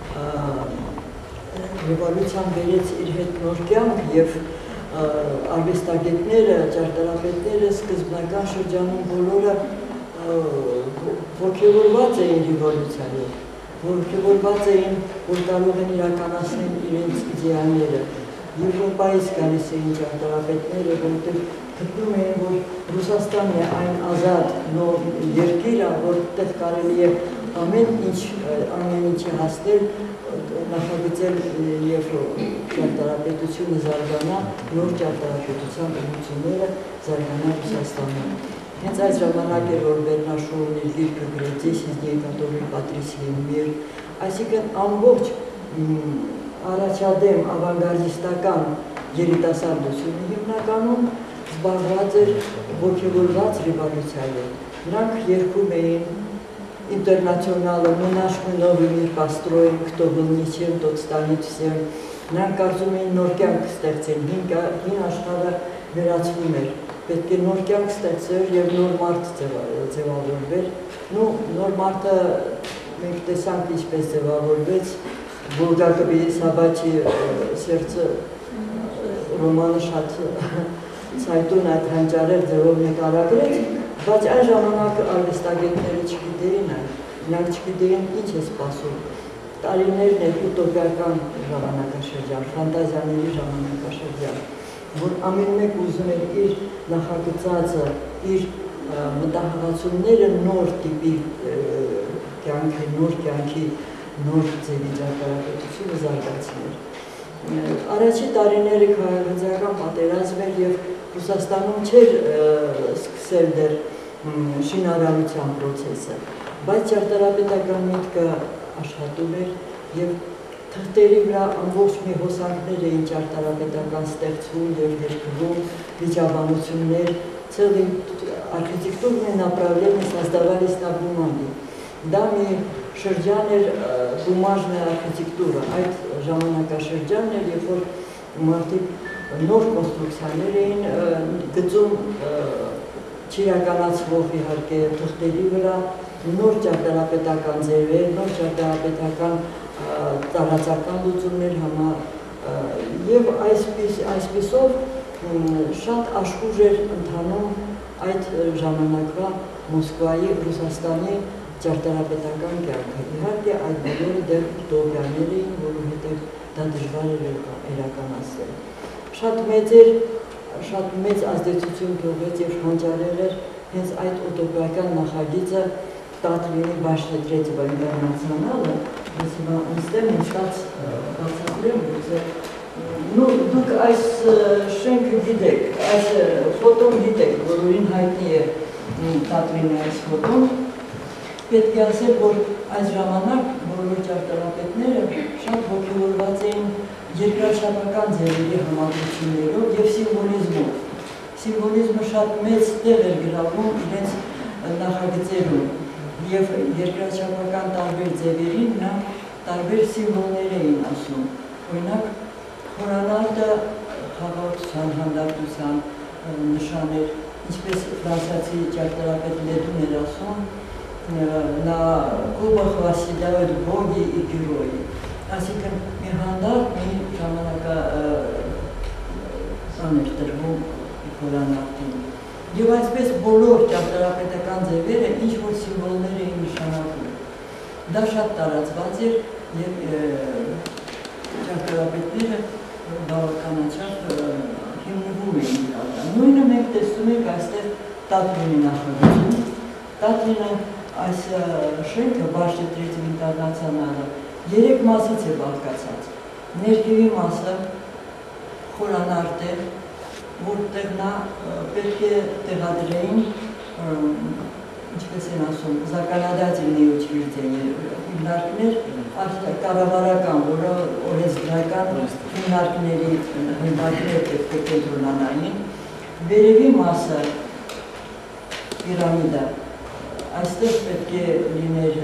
ռևոլյուցիան բերեց իր հետ նոր կյանք եւ արվեստագետները, ճարտարապետները սկզբնական շրջանում բոլորը ոգևորված էին ռևոլյուցիայով, ոգևորված էին, որ կարող են իրականացնել իրենց իդեալները։ Եվրոպայից գալիս էին ճարտարապետները, որտեղ գտնում էին, որ Ռուսաստանն է այն ազատ նոր երկիրը, որտեղ կարելի է ամեն ինչի հասնել, նախագծել եւ ճարտարապետությունը զարգանա, նոր ճարտարապետության ուղղությունները զարգանա Ռուսաստանում։ Հենց այս ժամանակ էր, որ Բերնաշովն իր գիրքը գրեց «Здесь который Patricia Mir», այսինքն ամբողջ առաջադեմ ավանգարդիստական երիտասարդությունը հիմնականում զբաղված էր ոգևորված ռևոլյուցիայով։ Նրանք երգում էին «Интернационалը», «Мы наш новый мир построим, кто был ничем, тот станет всем». Նրանք կարծում էին նոր կյանք ստեղծեն, հին աշխարհը վերացվում էր, պետք է նոր կյանք ստեղծեր եւ նոր մարդ ձևավորվեր։ Նոր մարդը մենք տեսանք ինչպես ձևավորվեց, Bulgakov Sabati сердце ռոմանը շատ ցայտուն այդ հանճարեր ձևով նկարագրեց, բայց այն ժամանակ արվեստագետները չգիտեին այն, նրանք չգիտեին ինչ է սպասում։ Տարիներն էր ուտոպիական ժամանակաշրջան, ֆանտազիաների ժամանակաշրջան, որ ամեն մեկ ուզում էր իր նախագծածը, իր մտահղացումները նոր տիպի կյանքի, նոր ձևի ճարտարապետությունը զարգացնել։ Առաջի տարիները քաղաքացիական պատերազմ էր եւ Ռուսաստանում չէր սկսել դեռ շինարարության process-ը, բայց ճարտարապետական միտքը աշխատում էր եւ թղթերի վրա ամբողջ մի հոսանքներ էին ճարտարապետական ստեղծվում եւ երկրում, վիճաբանություններ, целый архитектурные направления создавались на бумаге. Դա մի շրջան էր բումաժная արխիտեկտուրա, այդ ժամանակաշրջանն էր, երբ որ մարդիկ նոր կոնստրուկցիաներ էին գծում չիրականացվող իհարկե թղթերի վրա, նոր ճարտարապետական ձևեր, նոր ճարտարապետական տարածական լուծումներ եւ այսպիսով շատ աշխուժ էր ընթանում այդ ժամանակվա Մոսկվայի, Ռուսաստանի ճարտարապետական կյանքը։ Իհարկե այդ բոլորը դեռ ուտոպիաներ էին, որովհետև դա դժվար էր իրականացնել։ Շատ մեծ ազդեցություն թողեց եւ հանճարել էր հենց այդ ուտոպիական նախագիծը Տատրինի Բաշտետրեթիվա ինտերնացիոնալը, ես հիմա նստեմ ինձ բացատրեմ, դուք այս շենքը գիտեք, այս ֆոտոն գիտեք, որին հայտնի է Տատրինի այս ֆոտոն, պետք է ասել, որ այս ժամանակ բոլոր ճարտարապետները շատ ոգևորված էին երկրաչափական ձևերի համադրություններով եւ սիմվոլիզմով։ Սիմվոլիզմը շատ մեծ տեղ էր գրավում իրենց նախագծերում եւ երկրաչափական տարբեր ձևերին նա տարբեր սիմվոլներ էին ասում։ Օրինակ, խորանարդը խաղաղության, հանդարտության նշան էր, ինչպես ֆրանսիացի ճարտարապետ Լեդուն էր ասում, на клубах восседают боги и герои. Այսինքն մի հանդարտ, մի ժամանական էր տրվում խորանարդին։ Եվ այսպես բոլոր ճարտարապետական ձևերը ինչ-որ սիմվոլներ էին նշանակում։ Դա շատ տարածված էր եւ ճարտարապետները բավականաչափ հիմնվում էին դրա։ Նույնը մենք տեսնում ենք այստեղ Տատրինի նախագծում։ Տատրինը այս շենքը Բաշտետրեթիվ ինտերնացիոնալը 3 մասից է բաղկացած։ Ներքևի մասը խորանարդ է, որտեղ նա պետք է տեղադրեին, ինչպես են ասում, законодательные учреждения, հիմնարկներ կառավարական, որը օրենսդրական հիմնարկների հիմնարկներ պետք է կենտրոնանային։ Վերևի մասը պիրամիդա, այստեղ պետք է լիներ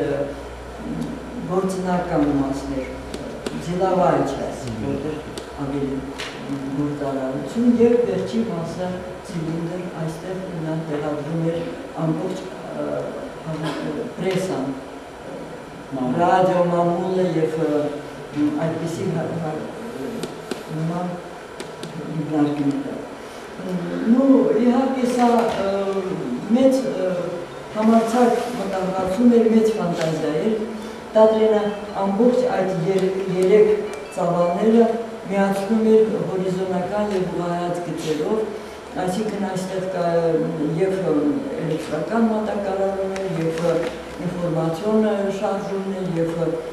գործնական մասներ, ձելավայր չես, որտեղ ավելի գործարարություն եւ վերջի մասը ցիլինդր այստեղ նա տեղադրում էր ամբողջ պրեսան, ռադիո մամուլը եւ այդպիսի նման հիմնարկները։ Ну, իհարկե սա մեծ համարձակ մտահոգացում էր, մեծ ֆանտազիա էր, Տատրենը ամբողջ այդ երեք ծավալները միացնում էր հորիզոնական եւ ուղղահայաց գծերով, այսինքն այստեղ կա եւ էլեկտրական մատակարարում է, եւ ինֆորմացիոն շարժումն է, եւ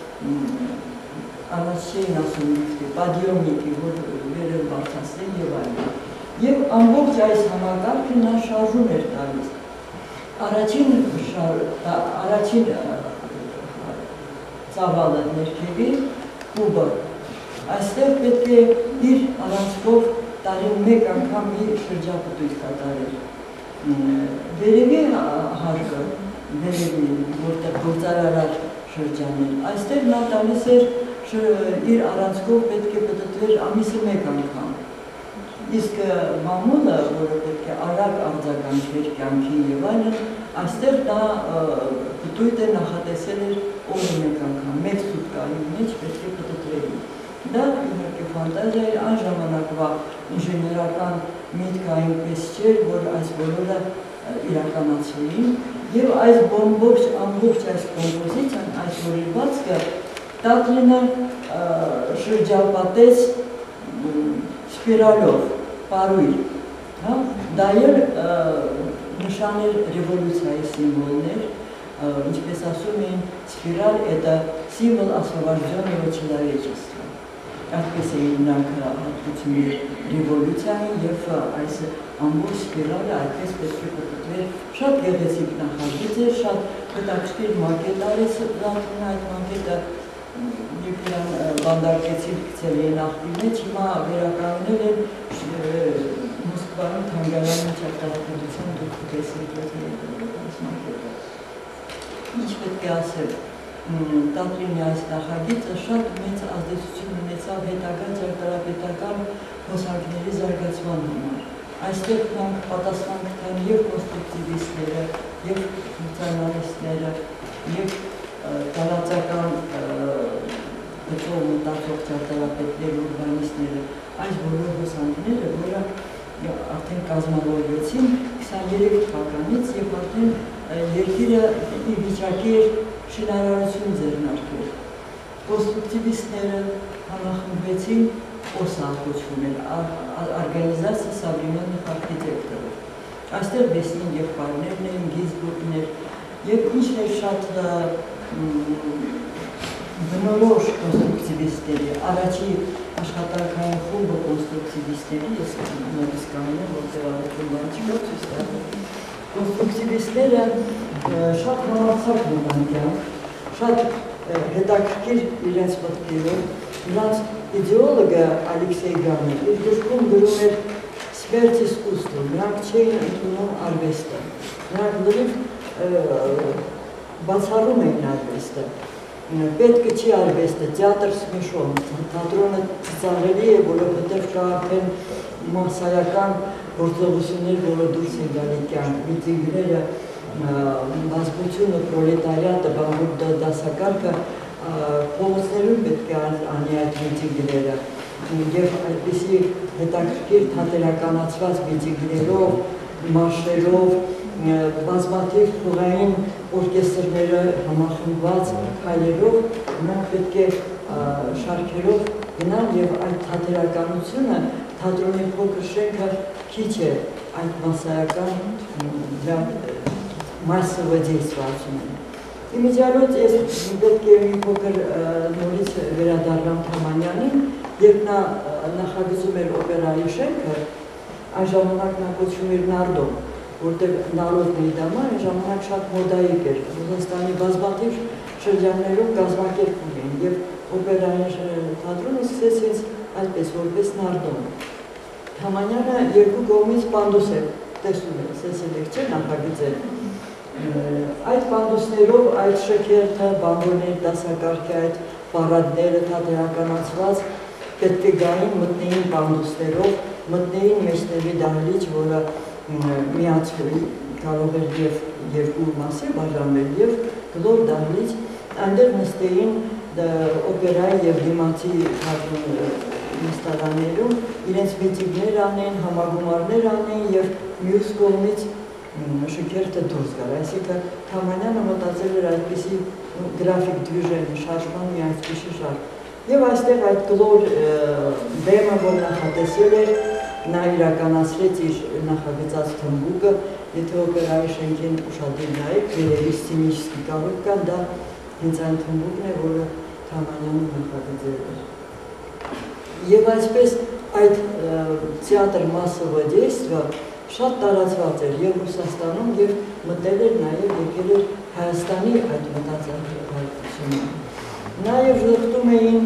անասչեին ասում է, պադիոմնիկի, որ վերել բարձրացնեն եւ այլն։ Եվ ամբողջ այս համակարգը նա շարժում էր տալիս։ Առաջին ծավալը ներքևի կուբը։ Այստեղ պետք է իր առանցքով տարին մեկ անգամ մի շրջապտույտ կատարել։ Վերևի հարկը, վերևի, որտեղ գործարարար շրջանել, այստեղ նա տալիս էր իր առանցքով պետք է պտտվեր ամիսը մեկ անգամ։ Իսկ մամուլը, որը պետք է արագ արձագանքեր կյանքի եւ այլն, այստեղ նա պտույտ է նախատեսել էր օրը մեկ անգամ, մեկ սուտկայի մեջ պետք է պտտվեին։ Դա իհարկե ֆանտազիա էր, այն ժամանակվա ինժեներական միտքը այնպես չէր, որ այս բոլորը իրականացվեին, եւ այս ամբողջ այս կոմպոզիցիան, այս որելվածքը Տատրենը շրջապատեց սպիրալով, պարույր, դա էր նշան էր ռևոլյուցիայի սիմվոլներ, ինչպես ասում էին, սպիրալ это символ освобожденного человечества։ Այդպես էին նրանք հատկություն էր ռևոլյուցիային եւ այս ամբողջ սպիրալը այդպես պետք է պտտվեր, շատ գեղեցիկ նախագիծ էր, շատ հետաքրքիր մակետ արեց Տատրենը, այդ մակետը երբ իրան բանդարկեցին գցել էին աղբի մեջ, հիմա վերականգնել են Մոսկվայում թանգարանի ճարտարապետության դուք տեսեք այս մակետը։ Ինչ պետք է ասել, Տատրենի այս նախագիծը շատ մեծ ազդեցություն ունեցավ հետագա ճարտարապետական հոսանքների զարգացման համար։ Այստեղ նրանք պատասխան գտան եւ կոնստրուկտիվիստները, եւ ֆունկցիոնալիստները, եւ տարածական գծով մտածող ճարտարապետներ, ուրբանիստները, այս բոլոր հոսանքները, որը արդեն կազմավորվեցին 23 թվականից եւ արդեն երկիրը ի վիճակի էր շինարարություն ձեռնարկել։ Կոնստրուկտիվիստները համախմբվեցին ՕՍԱ կոչվում էր, Организация современных архитекторов։ Այստեղ Բեսնին եղբայրներն էին, Գինզբուրգն էր, եւ ինչն էր շատ բնորոշ կոնստրուկտիվիստների, առաջի աշխատանքային խումբը կոնստրուկտիվիստների, ես նորից կանեմ, որտեղ առաջին բան չկա, ցույց տալու։ Կոնստրուկտիվիստները շատ համարձակ նմանքյան, շատ հետաքրքիր իրենց մտքերով, նրանց իդեոլոգը Ալեքսեյ Գանը իր գրքում գրում էր «Սմերթ իսկուսստվը», նրանք չէին ընդունում արվեստը, նրանք լրիվ բացառում էին արվեստը, պետք չի արվեստը, թեատր սմիշոն, թատրոնը ծիծաղելի է, որովհետև կա արդեն մասսայական գործողություններ, որը դուրս են գալի կյանք, միտինգները, բազմությունը, պրոլետարիատը, բանվոր դասակարգը փողոցներում պետք է անի այդ միտինգները եւ այդպիսի հետաքրքիր թատերականացված միտինգներով, մարշերով, բազմաթիվ փողային օրկեստրները համախմբված քայլերով նրանք պետք է շարքերով գնան եւ այդ թատերականությունը թատրոնի փոքր շենքը քիչ է այդ մասսայական массовое действие. Իմիջիալոց ես պետք է մի փոքր նորից վերադառնամ Թամանյանին, երբ նա նախագծում էր օպերայի շենքը, այն ժամանակ նա կոչվում էր Նարդոն, որտեղ Նարոդնի դամա այն ժամանակ շատ մոդայիկ էր, Ռուսաստանի բազմաթիվ շրջաններում կազմակերպում էին եւ օպերային թատրոնը սկսեց այդպես որպես Նարդոն։ Թամանյանը երկու կողմից պանդուս է տեսնում է, սեսելեք չէ նախագծել։ Այդ պանդուսներով այդ շքերթը, բանվորների դասակարգի այդ պարադները թատերականացված պետք է գային մտնեին պանդուսներով, մտնեին մեջտեղի դահլիճ, որը միացվի կարող էր և երկու մասի բաժանվել և գլոր դահլիճ, այնտեղ նստեին օպերայի և դիմացի նստարաններում իրենց միտինգներ անեն, համագումարներ անեն և մյուս կողմից շքերթը դուրս գար, այսինքն Թամանյանը մտածել էր այդպիսի գրաֆիկ դվիժենի շարժման մի այսպիսի շարժ։ Եվ այստեղ այդ գլոր բեմը, որ նախատեսել էր, նա իրականացրեց իր նախագծած թմբուկը, եթե օպերայի շենքին ուշադիր նայեք, երևի սցենիչսկի կահույք կան, դա հենց այն թմբուկն է, որը Թամանյանը նախագծել էր։ Եվ այսպես այդ թեատր մասովը դեյստվը շատ տարածված էր և Ռուսաստանում և մտել էր նաև եկել էր Հայաստանի այդ մտածողությունը։ Նաև ժխտում էին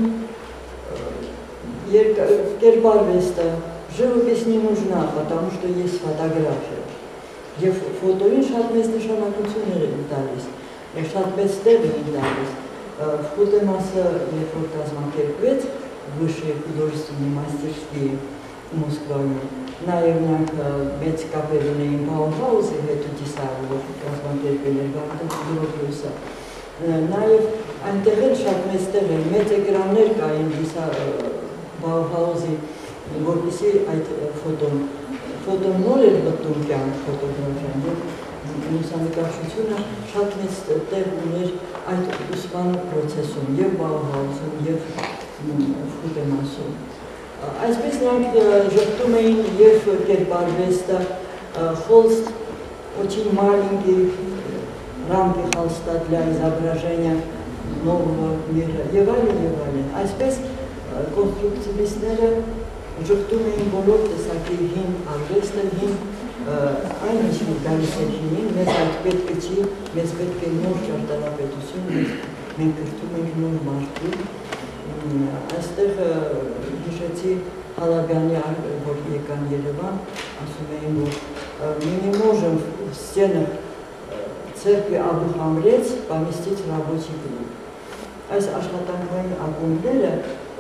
կերպարվեստը, живопись не нужна, потому что есть фотография։ Եվ ֆոտոին շատ մեծ նշանակություններ են տալիս, շատ մեծ տեղ են տալիս։ Ֆոտոմասը, երբ որ կազմակերպվեց Высшее художественное мастерстве Մոսկվայում, նաև նրանք մեծ կապեր ունեին Բաուհաուսի հետ ու դիսայը, որ կազմակերպել էր Վարդան Գրոբյուսը։ Նաև այնտեղ էլ շատ մեծ տեղ էր, մեծ էկրաններ կային Բաուհաուսի, որպեսզի այդ ֆոտոն նոր էր մտնում կյանք ֆոտոգրաֆիան, և լուսանկարչությունը շատ մեծ տեղ ուներ այդ ուսման պրոցեսում, և Բաուհաուսում, և ֆոտոմասում։ Այսպես նրանք ժխտում էին և կերպարվեստը, холст, очень маленький, рамки холста для изображения нового мира, և այլն։ Այսպես կոնստրուկտիվիստները ժխտում էին բոլոր տեսակի հին արվեստը, հին այն ինչ որ գալիս էր հինին, մեզ այդ պետք չի, մեզ պետք է նոր ճարտարապետություն, մենք կրթում ենք նոր մարդու։ Այստեղ հիշեցի Հալաբյանի, որ եկան Երևան, ասում էին, որ мы не можем в стенах церкви Абу-Хамрец поместить рабочий клуб։ Այս աշխատանքային ակումբները,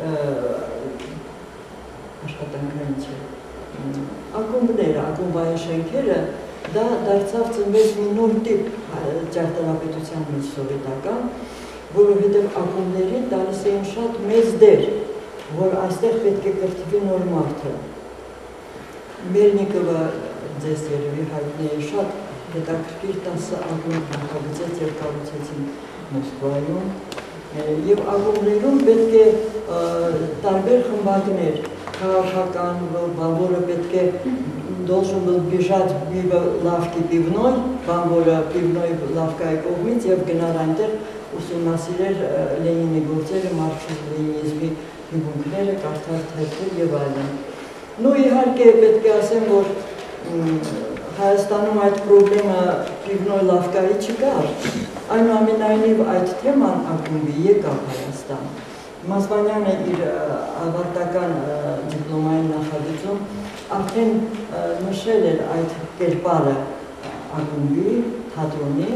աշխատանքային չէ, ակումբները, ակումբային շենքերը, դա դարձավ ծնվեց մի նոր տիպ ճարտարապետության մեջ սովետական, որովհետև ակումբներին տալիս էին շատ մեծ դեր, որ այստեղ պետք է կրթվի նոր մարդը։ Մելնիկովը ձեզ երևի հայտնի է, շատ հետաքրքիր 10 ակումբ նախագծեց և կառուցեցին Մոսկվայում, և ակումբներում պետք է տարբեր խմբակներ, քաղաքական, բան որը պետք է должен был бежать мимо лавки пивной, բան որը պիվնոյ լավկայի կողմից և գնար այնտեղ ուսումնասիրել Լենինի գործերը, մարքսիզմ-լենինիզմի հիվունքները, կարդալ թերթեր և այլն։ Նու իհարկե պետք է ասեմ, որ Հայաստանում այդ պրոբլեմը պիվնոյ լավկայի չկար, այնուամենայնիվ այդ թեման ակումբի եկավ Հայաստան։ Մազմանյանը իր ավարտական դիպլոմային նախագծում արդեն նշել էր այդ կերպարը ակումբի, թատրոնի,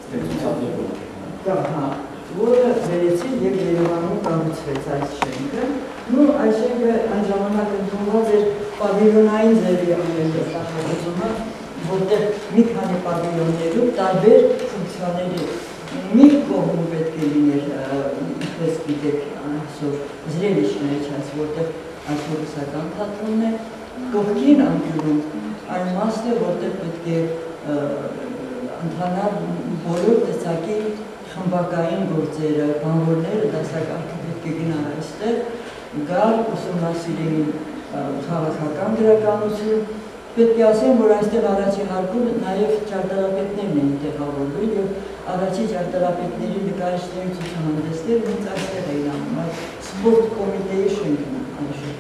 որը վերեցին և Երևանում կառուցվեց այս շենքը։ Այս շենքը այն ժամանակ ընդունված էր պավիլյոնային ձևի նախագծումը, որտեղ մի քանի պավիլյոններում տարբեր ֆունկցիաների մի կողմում պետք է լիներ, ինչպես գիտեք, այսօր զրելիչներ չաս, որտեղ այսօր ռուսական թատրոնն է, կողքին անկյունում այն մասն է, որտեղ պետք է ընդհանար բոլոր տեսակի խմբակային գործերը, բանվորները, դասակարգը պետք է գնար այստեղ, գար ուսումնասիրեին քաղաքական գրականություն, պետք է ասեմ, որ այստեղ առաջի հարկում նաև ճարտարապետներն էին տեղավորվել և առաջի ճարտարապետների նկարիչների ցուցահանդեսները հենց այստեղ էին անում, այդ սպորտ կոմիտեի շենքն այժմ։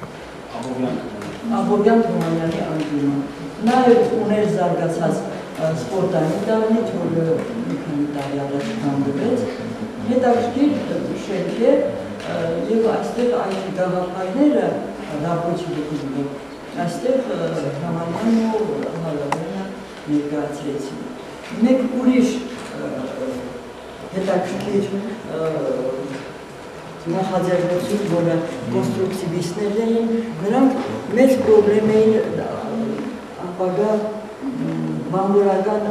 Աբովյան Թումանյանի անկյունը։ Նաև ուներ զարգացած սպորտային դահլիճ, որը մի քանի տարի առաջ քանդվեց, հետաքրքիր շենք է և այստեղ այդ գաղափարները ռաբոչի դեպքում այստեղ Թամանյանն ու Հալաբյանը ներկայացրեցին։ Մեկ ուրիշ հետաքրքիր նախաձեռնություն, որը կոնստրուկտիվիստներ էին, նրանք մեծ պրոբլեմ էին ապագա մամուրական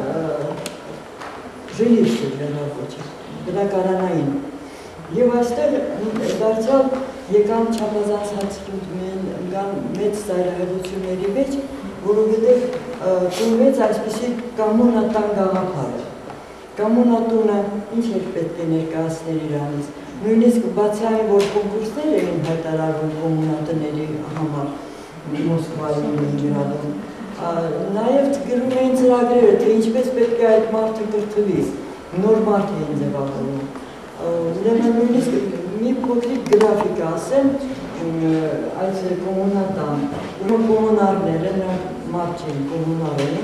ժելիշը վերակոչը, բնակարանային։ Եվ այստեղ դարձյալ եկան չափազանցածություն, կան մեծ ծայրահեղությունների մեջ, որովհետև ծնվեց այսպիսի կամունատան գաղափարը։ Կամունատունը ինչ էր պետք է ներկայացնել իրանից։ Նույնիսկ բացի այն, որ կոնկուրսներ էին հայտարարվում կոմունատների համար Մոսկվայում Լենինգրադում, նաև գրում էին ծրագրերը, թե ինչպես պետք է այդ մարդը կրթվի, նոր մարդ էին ձևավորում։ Ուրեմն նույնիսկ մի փոքրիկ գրաֆիկ ասեմ այդ կոմունատան, ուրեմն կոմունարները, նրանք մարդ չէին, կոմունար էին,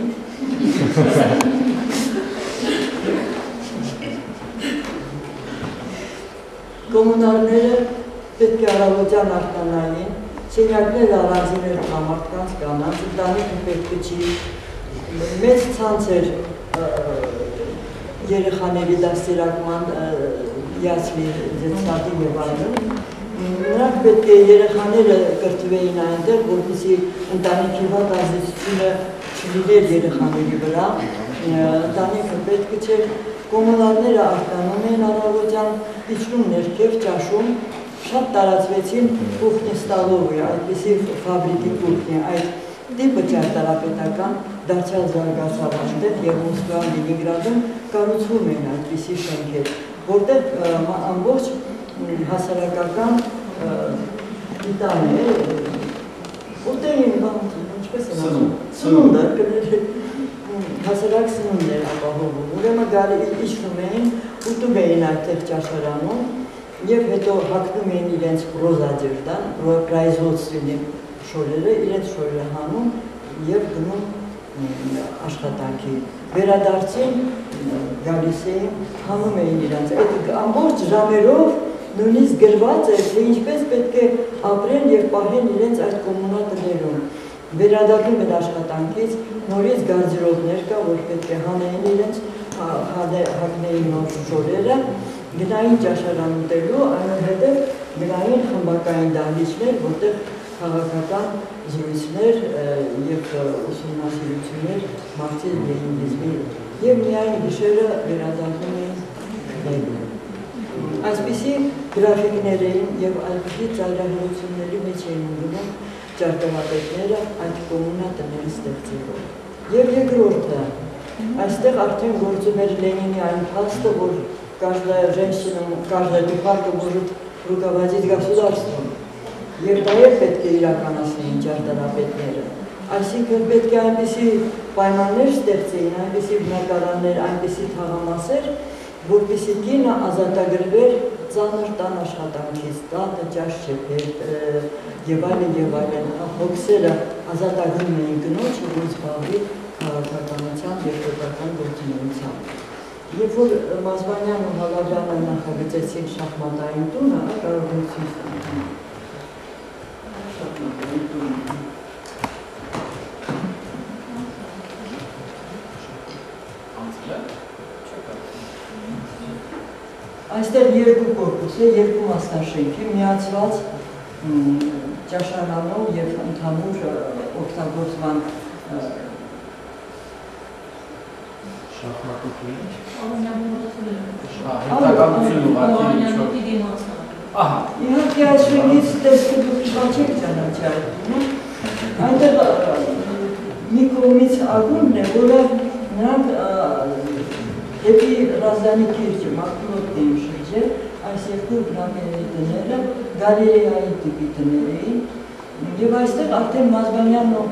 կոմունարները պետք է առավոտյան արթնանային, սենյակներ առանձիներ տղամարդկանց կանանց, ընտանիքը պետք է չի, մեծ ցանց էր երեխաների դաստիարակման յասլի ձեցատի եւ այլն, նրանք պետք է երեխաները կրթվեին այնտեղ, որպեսզի ընտանիքի վատ ազդեցությունը չլիներ երեխաների վրա, ընտանիքը պետք է չէր, կոմունալները արտանում էին առավոտյան, իջնում ներքև ճաշում, շատ տարածվեցին կուխնի ստալովը, այդպիսի ֆաբրիկի կուխնի, այդ տիպը ճարտարապետական դարձյալ զարգացավ այնտեղ եւ Մոսկվայում, Լենինգրադում կառուցվում են այդպիսի շենքեր, որտեղ ամբողջ հասարակական դիտան է, որտեղ ինչպես են ասում, սնունդը, հասարակ սնունդ էր ապահովում, ուրեմն գալի իջնում էին, ուտում էին այդտեղ ճաշարանում եւ հետո հագնում էին իրենց պրոզադերտան, պրայզվոստվի շորերը, իրենց շորերը հանում եւ գնում աշխատանքի։ Վերադարձին գալիս էին, հանում էին իրենց, այդ ամբողջ ժամերով նույնիսկ գրված է, թե ինչպես պետք է ապրեն եւ պահեն իրենց այդ կոմունատներում։ Վերադառնում են աշխատանքից, նորից գարդերոբներ կա, որ պետք է հանեին իրենց, հագնեին նոր շորերը, գնային ճաշարան ուտելու, այնուհետև գնային խմբակային դահլիճներ, որտեղ քաղաքական զրույցներ եւ ուսումնասիրություններ մարտի լենինիզմի եւ միայն գիշերը վերադառնում էին ներում։ Այսպիսի գրաֆիկներ էին եւ այդպիսի ծայրահեղությունների մեջ էին ունենում ճարտարապետները այդ կոմունատների ստեղծելով։ Եվ երկրորդը, այստեղ արդեն գործում էր Լենինի այն փաստը, որ каждая женщина, каждая духарка может руководить государством։ Եվ դա էլ պետք է իրականացնեին ճարտարապետները։ Այսինքն պետք է այնպիսի պայմաններ ստեղծեին, այնպիսի բնակարաններ, այնպիսի թաղամասեր, որպեսզի կինը ազատագրվեր ծանր տան աշխատանքից, տանը ճաշ չեփեր եւ այլն, հոգսերը ազատագրում էին կնոջը, որ զբաղվի քաղաքականությամբ եւ պետական գործունեությամբ։ Երբ որ Մազմանյանն ու Հալաբյանը նախագծեցին շախմատային տունը, կարողություն ստանալ։ Այստեղ երկու կորպուս է, երկու մասնաշենք է, միացված ճաշարանով եւ ընդհանուր օգտագործման Իհարկե այս շենքից տեսքը դուք չեք ճանաչել, այնտեղ մի կողմից ակումբն է, որը նրանք դեպի Ռազանի կիրճը, Մաքրոտ էին շրջել, այս երկու բնակելի տները գալերեայի տիպի տներ էին, եւ այստեղ արդեն Մազմանյանն ու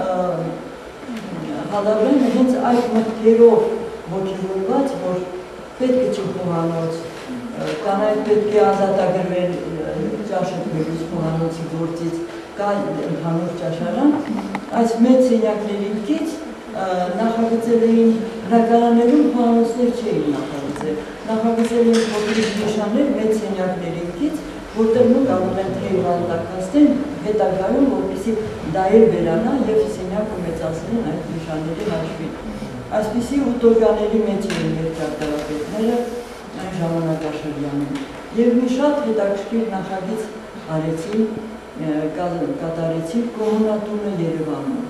Հալաբյանը հենց այդ մտքերով ոգևորված, որ պետք է չփոխանոց, կանայք պետք է ազատագրվեն ճաշակներուց փոխանոցի գործից, կա ընդհանուր ճաշարան, այս մեծ սենյակներից նախագծել էին բնակարաններում փոխանոցներ չէին նախագծել, նախագծել էին փոքրիկ նշաններ մեծ սենյակներից, որտեղ նույն կարող են թեյ վանդակացնեն հետագայում, որպեսզի դա էլ վերանա եւ սենյակը մեծացնեն այդ նշանների հաշվին։ Այսպիսի ուտոպիաների մեջ էին մեր ճարտարապետները այն ժամանակաշրջանում։ Եվ մի շատ հետաքրքիր նախագիծ արեցին, կատարեցին Կոմունատունը Երևանում։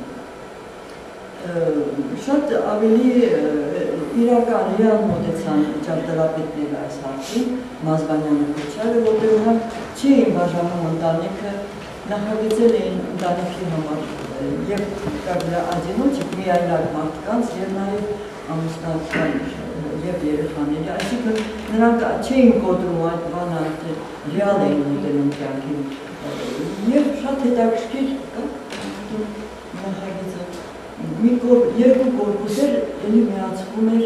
Շատ ավելի իրական ռեալ մոտեցան ճարտարապետները այս հարցին, Մազվանյանը Քոչարը, որտեղ նրանք չէին բաժանում ընտանիքը, նախագծել էին ընտանիքի համար եւ կարելի одиночек միայնակ մարդկանց եւ նաեւ ամուսնական եւ երեխաների, այսինքն նրանք չէին կոտրում այդ բանը, ռեալ էին մոտենում կյանքին եւ շատ հետաքրքիր նախագիծը երկու կորպուսեր էլի միացվում էր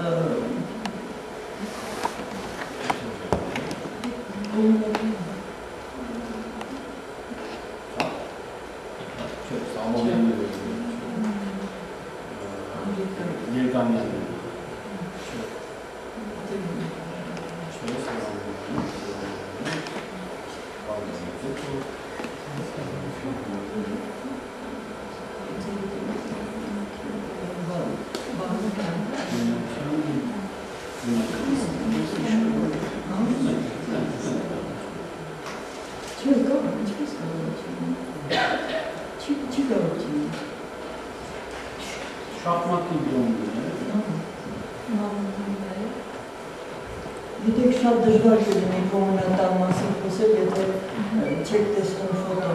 Գիտեք, շատ դժվար կլինի կոմունատան մասին խոսել, եթե չեք տեսնում ֆոտոն։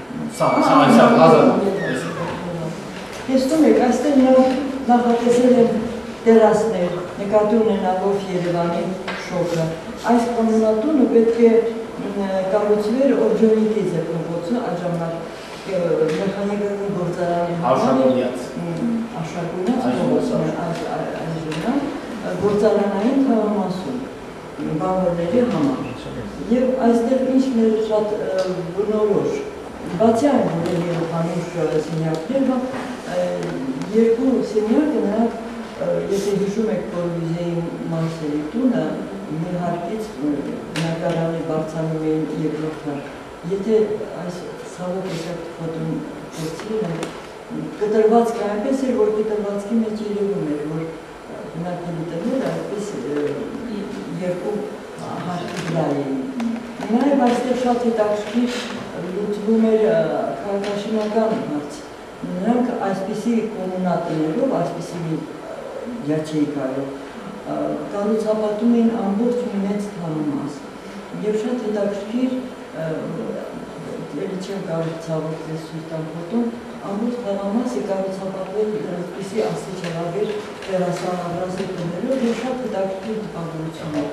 Տեսնում եք, այստեղ նախատեսել են տերասներ, նկատի ունենալով Երևանի շոկը։ Այս կոմունատունը պետք է կառուցվեր Օրջոնիկիզը փողոցը, այժմար մեխանիկական գործարանի Աշակունյաց փողոցն այժմ գործարանային թաղամասում բանվորների համար։ Եվ այստեղ ինչն է շատ բնորոշ, բացի այն, որ երեխանուշ սենյակները, երկու սենյակը նրանք, եթե հիշում եք Կորբյուզիեի Մարսելի տունը, մի հարկից բնակարանի բարձրանում էին երկրորդը։ Եթե այս ցավոք տեսակ ֆոտոն տեսել եք, կտրվածքը այնպես էր, որ կտրվածքի մեջ երևում էր, որ բնակելի տները այդպես երկու հարկի վրա էին։ Նաև այստեղ շատ հետաքրքիր լուծվում էր քաղաքաշինական հարց։ Նրանք այսպիսի կոմունատներով, այսպիսի մի յաչեյկայով կառուցապատում էին ամբողջ մի մեծ թաղամաս։ Եվ շատ հետաքրքիր, էլի չեմ կարող ցավոք ձեզ ցույց տալ ֆոտոն, ամբողջ թաղամասը կառուցապատվել այսպիսի աստիճանաբեր տերասանավրազի տներով եւ շատ հետաքրքիր տպավորություն է։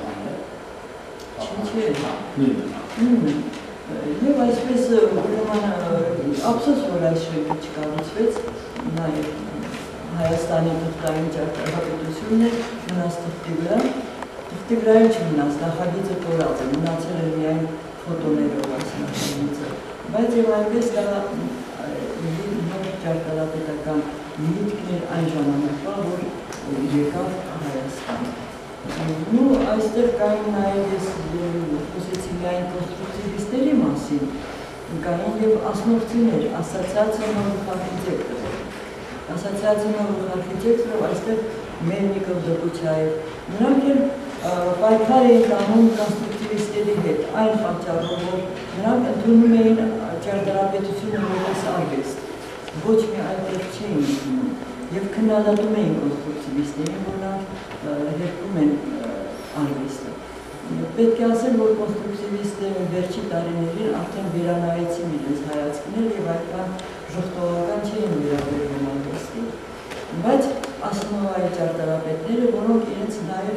Եվ այսպես ուրեմն ափսոս որ այս շենքը չկառուցվեց, նաեւ Հայաստանի թղթային ճարտարապետությունն է մնաց թղթի վրա, թղթի վրայում չմնաց, նախագիծը կորած է, մնացել է միայն ֆոտոներով այս նախագիծը, բայց եւ այնպես դա նոր ճարտարապետական միտքն էր այն ժամանակվա, որ եկավ Հայաստան։ Ու այստեղ կային նաև ես խոսեցի միայն կոնստրուկտիվիստերի մասին, կային եւ ասնորդիներ, ասոցիացիա նորых արխիտեկտորов։ Ասոցիացիա նորых արխիտեկտորов այստեղ Մելնիկով Դոկուչաև, նրանք էլ պայքար էին անում կոնստրուկտիվիստերի հետ, այն պատճառով, որ նրանք ընդունում էին ճարտարապետությունը որպես արվեստ, ոչ մի այլտեղ չէին ընդունում եւ քննադատում էին կոնստրուկտիվիստներին, որ նրանք հերկում են արվեստը։ Պետք է ասել, որ կոնստրուկտիվիստները վերջի տարիներին արդեն վերանայեցին իրենց հայացքներ եւ այդքան ժխտողական չէին վերաբերվում արվեստին, բայց ասնովայի ճարտարապետները, որոնք իրենց նաեւ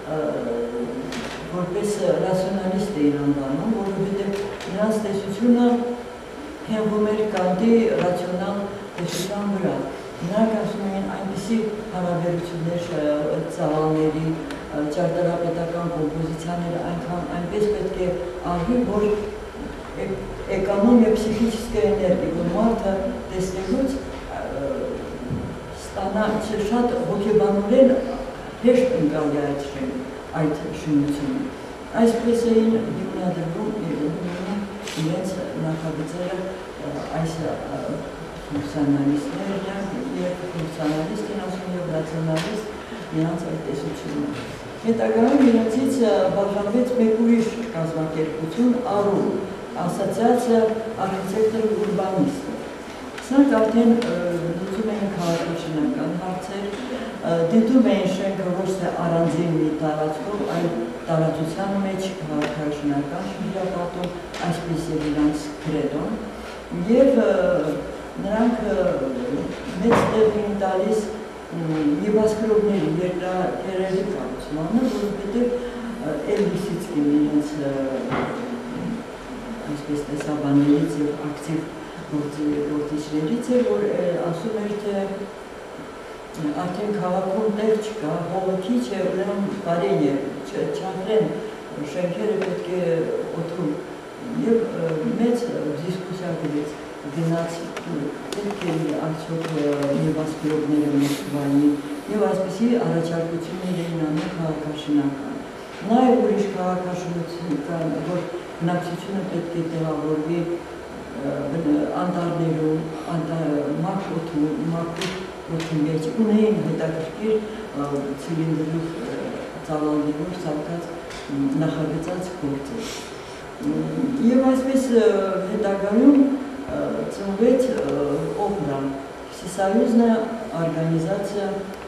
որպես ռացիոնալիստ էին անվանում, որովհետեւ նրանց տեսությունը հենվում էր Կանտի ռացիոնալ տեսության վրա։ Նրանք ասում էին այնպիսի հարաբերություններ ծավալների, ճարտարապետական կոմպոզիցիաները այնպես պետք է արվի, որ էկոնոմիա փսիխիչիսկայ էներգիա, որ մարդը տեսնելուց ստանա շատ հոգեբանորեն հեշտ ընկալի այդ շինությունը։ Այսպես էին հիմնադրվում իրենց նախագծերը այս ֆունկցիոնալիստներն եւ ֆունկցիոնալիստ են ասում եւ ռացիոնալիստ նրանց այդ տեսությունը։ հետագայում իրենցից բաժանվեց մեկ ուրիշ կազմակերպություն, ԱՌՈՒ, Ասոցիացիա արխիտեկտոր ուրբանիստ։ Սրանք արդեն լուծում էին քաղաքաշինական հարցեր, դիտում էին շենքը ոչ թե առանձին մի տարածքով, այլ տարածության մեջ քաղաքաշինական շրջապատում, այսպես եւ իրանց կրեդոն, եւ նրանք մեծ տեղ էին տալիս եվասկրովների երկրակերերի կառուցմանը, որովհետեւ Էլլիսիցկին իրենց այսպես տեսաբաններից եւ ակտիվ գործիչներից է, որ ասում էր, թե արդեն քաղաքում տեղ չկա, հողը քիչ է, ուրեմն բարին է, չանրեն, շենքերը պետք է օդում։ Եվ մեծ դիսկուսիա գնաց, պետք է արդյոք եվասկրովները Մոսկվայի, եւ այսպիսի առաջարկություններ էին անում քաղաքաշինական։ Նաեւ ուրիշ քաղաքաշինության, որ բնակչությունը պետք է տեղավորվի անտառներում, մաքուր մեջ ունեին հետաքրքիր ցիլինդրով ծավալներով սարքած նախագծած գործեր։ Եվ այսպես հետագայում ծնվեց ՕՊՐԱ, Всесоюзная организация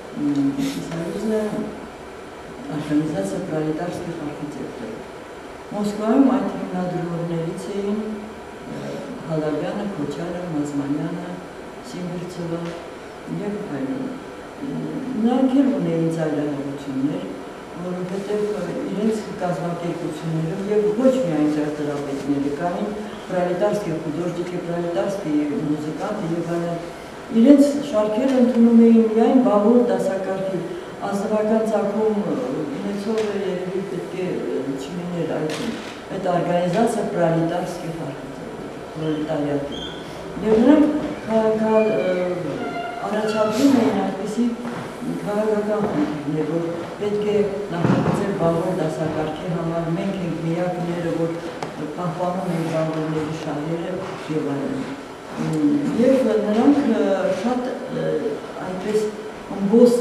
пролетарских архитекторов։ Մոսկվայում այդ հիմնադրողներից էին Հալաբյանը, Քոչարը, Մազմանյանը, Սիմբիրցովը եւ այլն։ Նրանք էլ ունեին ծայրահեղություններ, որովհետեւ իրենց կազմակերպություններով եւ ոչ միայն ճարտարապետները կային պրոլետարские художники, պրոլետարские մուզիկանտը եւ այլն։ Իրենց շարքերը ընդունում էին միայն բավոր դասակարգի ազնվական ցակում ունեցող երևի պետք է չլիներ այդ օրգանիզացիա պրոլետարских պրոլետարիատի։ Եվ նրանք առաջադրում էին այսպիսի քաղաքական խնդիրներ, որ պետք է նախագծել բավոր դասակարգի համար, մենք ենք միակները, որ պահպանում են բավորների շահերը եւ այլն։ Եվ նրանք շատ այնպես ամբողջ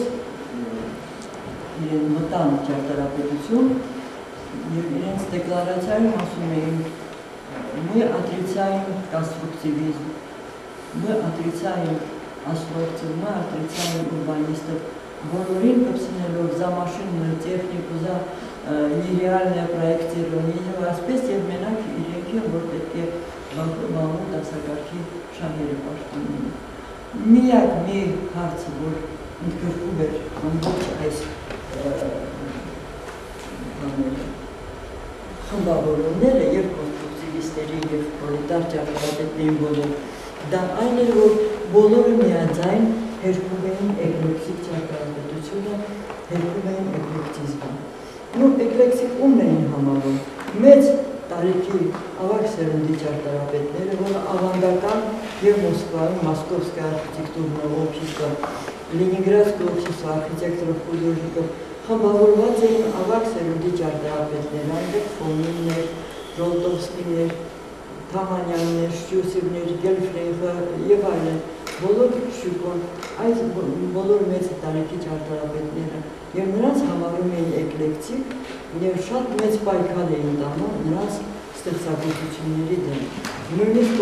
իրեն մտան ճարտարապետություն եւ իրենց դեկլարացիայում ասում էին мы отрицаем конструктивизм, мы отрицаем астрологов, мы отрицаем урбанистов, բոլորին կպցնելով за машинную технику, за нереальное проектирование եւ այսպես եւ մենակ իրենք են, որ պետք է բավոր դասակարգի շահերը պաշտպանել։ Միակ մի հարցը, որ ընդգրկում էր ամբողջ այս խմբավորումները եւ կոնստրուկտիվիստների եւ պրոլետար ճարտարապետների բոլոր, դա այն էր, որ բոլորը միաձայն հերքում էին էկլեկտիկ ճարտարապետությունը, հերքում էին էկլեկտիզմը։ Նու էկլեկտիկ ումն էին համարում, մեծ տարիքի ավագ սերունդի ճարտարապետները, որը ավանդական եւ Մոսկվայում Մոսկովское архитектурное общество, Ленинградское общество архитекторов художников խմբավորված էին ավագ սերունդի ճարտարապետներ, այնտեղ Ֆոմիններ, Ժոլտովսկիներ, Թամանյաններ, Շտյուսիվներ, Գելֆրեյխը եւ այլն, բոլոր շուկոն, այս բոլոր մեծ տարիքի ճարտարապետները եւ նրանց համարում էին էկլեկտիկ եւ շատ մեծ պայքար էին տանում նրանց ստեղծագործությունների դեմ։ Նույնիսկ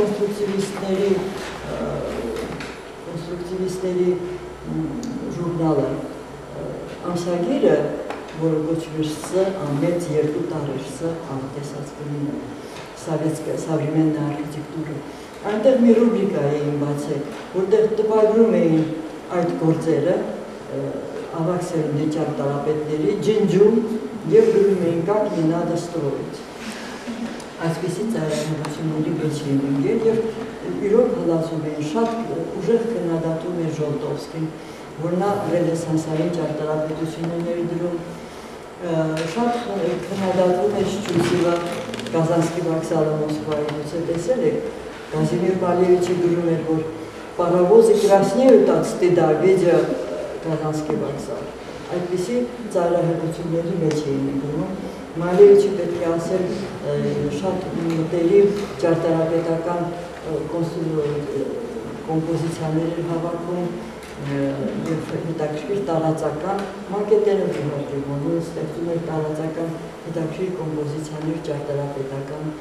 կոնստրուկտիվիստների ժուրնալը ամսագիրը, որը կոչվում էր ամեծ 2 տարի տեսած կլինի современная архитектура, այնտեղ մի ռուբրիկա էին բացել, որտեղ տպագրում էին այդ գործերը ավագ սերունդի ճարտարապետների ջնջում եւ գրում էին как не надо строить։ Այսպիսի ծայրահեղությունների մեջ էին ընկել եւ իրոք հալածում էին, շատ ուժեղ քննադատում էր Ժոլտովսկին, որ նա ռենեսանսային ճարտարապետություն է ներդրում, շատ քննադատում էր Շտյուսիվը, Կազանսկի վокзалը Մոսկվայի, դուք տեսել եք, Казимир Павловичը գրում էր, որ паровозы краснеют от стыда, видя Казанский вокзал։ Այդպիսի ծայրահեղությունների մեջ էին գրում։ Մալևիչը պետք է ասել շատ մտերիմ ճարտարապետական կոմպոզիցիաներ էր հավաքում, եւ հետաքրքիր տարածական մակետերով իհարկե ոնց ստեղծում էր տարածական հետաքրքիր կոմպոզիցիաներ ճարտարապետական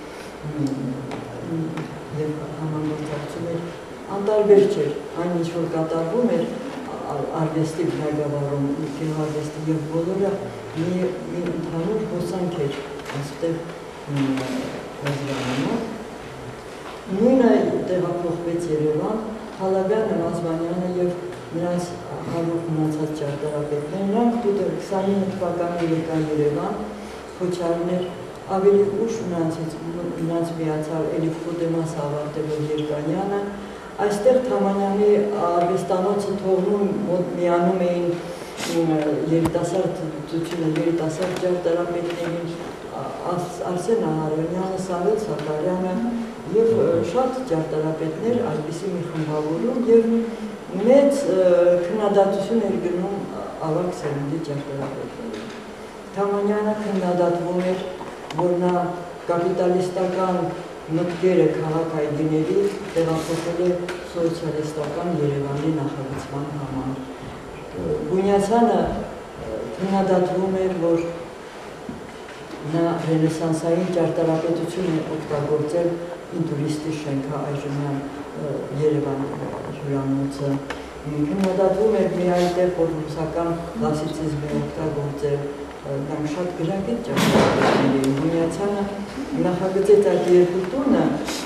եւ համագործակցում էր անտարբեր չէր այն ինչ որ կատարվում էր արվեստի բնագավառում, գեղարվեստի եւ բոլորը մի ընդհանուր հոսանք էր այստեղ հազարանում։ Նույնը տեղափոխվեց Երևան, Հալաբյանը, Մազմանյանը եւ նրանց հարուր մնացած ճարտարապետներն, նրանք 29 թվականին եկան Երևան, Քոչարներ ավելի ուշ նրանց միացավ Էլիֆ Խոդեմաս ավարտելով Երկանյանը, այստեղ Թամանյանի արվեստանոցը թողնում միանում էին երիտասարդ ճարտարապետներին Արսեն Ահարոնյանը, Սամվել Սակարյանը եւ շատ ճարտարապետներ այսպիսի մի խմբավորում եւ մեծ քննադատություն էր գնում ավագ սերնդի ճարտարապետներին։ Թամանյանը քննադատվում էր, որ նա կապիտալիստական մտքերը քաղաքայինների տեղափոխել է սոցիալիստական Երևանի նախագծման համար։ Բունյացյանը քննադատվում էր, որ նա ռենեսանսային ճարտարապետություն է օգտագործել ինտուրիստի շենքը այժմյան Երևանի հյուրանոցը։ Քննադատվում էր մի այդտեղ, որ ռուսական կլասիցիզմը օգտագործել նրանք շատ գրագետ ճարտարապետներ էին։ Բունյացյանը նախագծեց այդ երկու տունը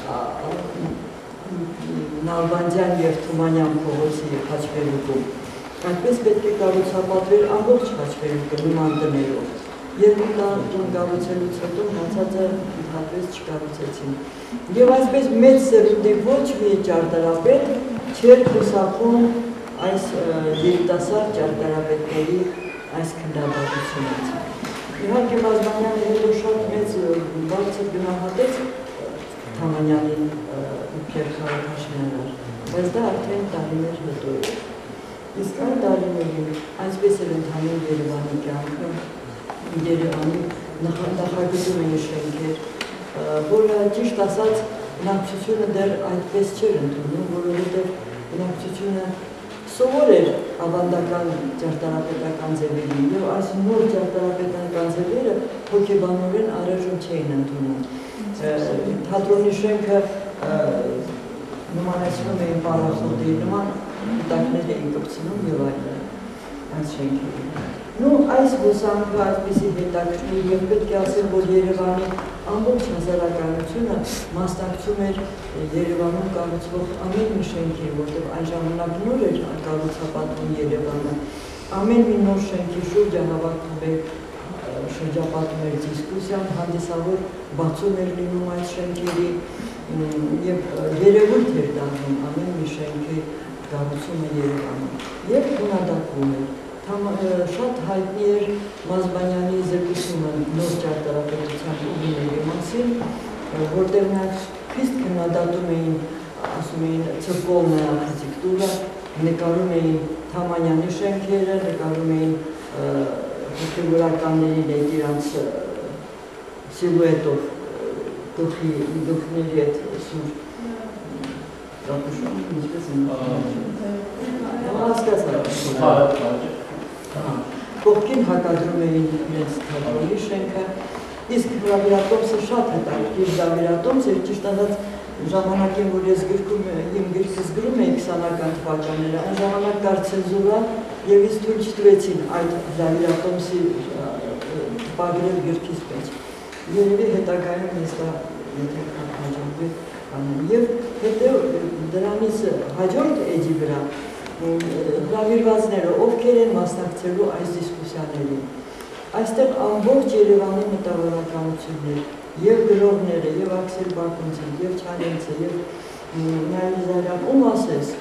Նալբանդյան եւ Թումանյան փողոցի խաչմերուկում։ Այդպես պետք է կառուցապատվեր ամբողջ խաչմերուկը նման տներով։ Երկու տուն կառուցելուց հետո մնացածը ընդհանրապես չկառուցեցին։ Եվ այսպես մեծ սերունդի ոչ մի ճարտարապետ չէր խուսափում այս երիտասարդ ճարտարապետների այս քննադատությունից։ Իհարկե Մազմանյանը հետո շատ մեծ բարձր գնահատեց Թամանյանին իբր քաղաքաշինարար, բայց դա արդեն տարիներ հետո էր։ Իսկ այն տարիներին այսպես էր ընթանում Երևանի կյանքը, Երևանի նախագծում էին շենքեր, որը ճիշտ ասած բնակչությունը դեռ այդպես չէր ընդունում, որովհետև բնակչությունը սովոր էր ավանդական ճարտարապետական ձևերին եւ այս նոր ճարտարապետական ձևերը հոգեբանորեն առայժմ չէին ընդունում։ Թատրոնի շենքը նմանեցնում էին պարախոդի, նման տակներ էին կպցնում եւ այլն այս շենքերին։ Այս հոսանքը այսպիսի հետաքրքիր եւ պետք է ասել, որ Երևանի ամբողջ հասարակայնությունը մասնակցում էր Երևանում կառուցվող ամեն մի շենքի, որտեղ այն ժամանակ նոր էր կառուցապատվում Երևանը, ամեն մի նոր շենքի շուրջը հավաքվում էր շրջապատում էր դիսկուսիան, հանդիսավոր բացում էր լինում այս շենքերի եւ երևույթ էր դառնում ամեն մի շենքի կառուցումը Երևանում եւ քննադատվում էր։ Շատ հայտնի էր Մազմանյանի զեկուցումը նոր ճարտարապետության ուղիների մասին, որտեղ նրանք խիստ քննադատում էին, ասում էին ցրկողն արխիտեկտուրա, նկարում էին Թամանյանի շենքերը, նկարում էին հոգևորականների հետ իրանց սիլուետով գլխների հետ սուր կապուշոն, ինչպես են հասկացա։ Կողքին հակադրում էին իրենց թատրոնի շենքը, իսկ հրավիրատոմսը շատ հետաքրքիր հրավիրատոմս էր, ճիշտ ասած ժամանակին, որ ես իմ գրքս գրում էի 20-ական թվականները, այն ժամանակ կար ցենզուրա եւ ինձ թույլ չտվեցին այդ հրավիրատոմսի տպագրել գրքիս մեջ։ Երևի հետագայում ես դա եթե հաջողվի կանեմ։ Եվ հետո դրանից հաջորդ էջի վրա հրավիրվածները ովքեր են մասնակցելու այս դիսկուսիաներին։ Այստեղ ամբողջ Երևանի մտավորականություններ, եւ գրողները, եւ Աքսել Բակունցը, եւ Չարենցը, եւ Նայիզարյան, ում ասես,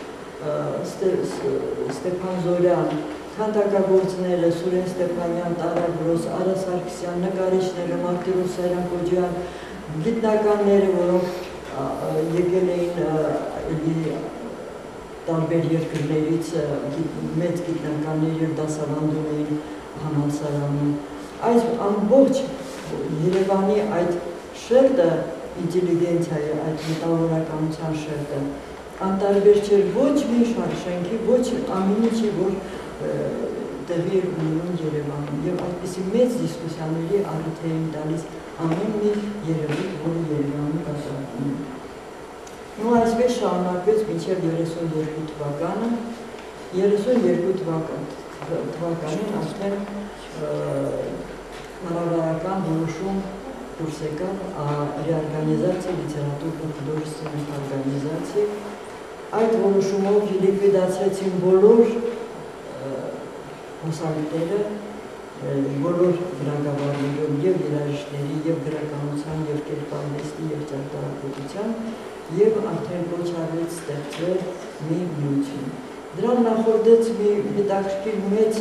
Ստեփան Զորյան, քանդակագործները, Սուրեն Ստեփանյան, Տարար Բրոս, Արա Սարգսյան, նկարիչները, Մարտիրոս Սարյան-Կոջյան, գիտնականները, որոնք եկել էին տարբեր երկրներից մեծ գիտնականներ եւ դասավանդում էին համալսարանում։ Այս ամբողջ Երևանի այդ շերտը ինտելիգենցիայի, այդ մտավորականության շերտը, անտարբեր չէր ոչ մի շարժանքի, ոչ ամեն ինչի, որ տեղի էր ունենում Երևանում, եւ այդպիսի մեծ դիսկուսիաների առիթ էին տալիս ամեն մի երևույթ, որը Երևանում կատարվում է։ Ու այսպես շարունակվեց մինչև 32 թվականը, 32 թվականին արդեն կառավարական որոշում դուրս եկավ реорганизация լիտերատուրно-художественных организаций։ Այդ որոշումով լիկվիդացրեցին բոլոր հոսանքները, բոլոր գրագավառներում եւ երաժիշտների, եւ գրականության, եւ կերպարվեստի, եւ ճարտարապետության, եւ արդեն կոչ արվեց ստեղծվել մի միություն։ Դրան նախորդեց մի հետաքրքիր մեծ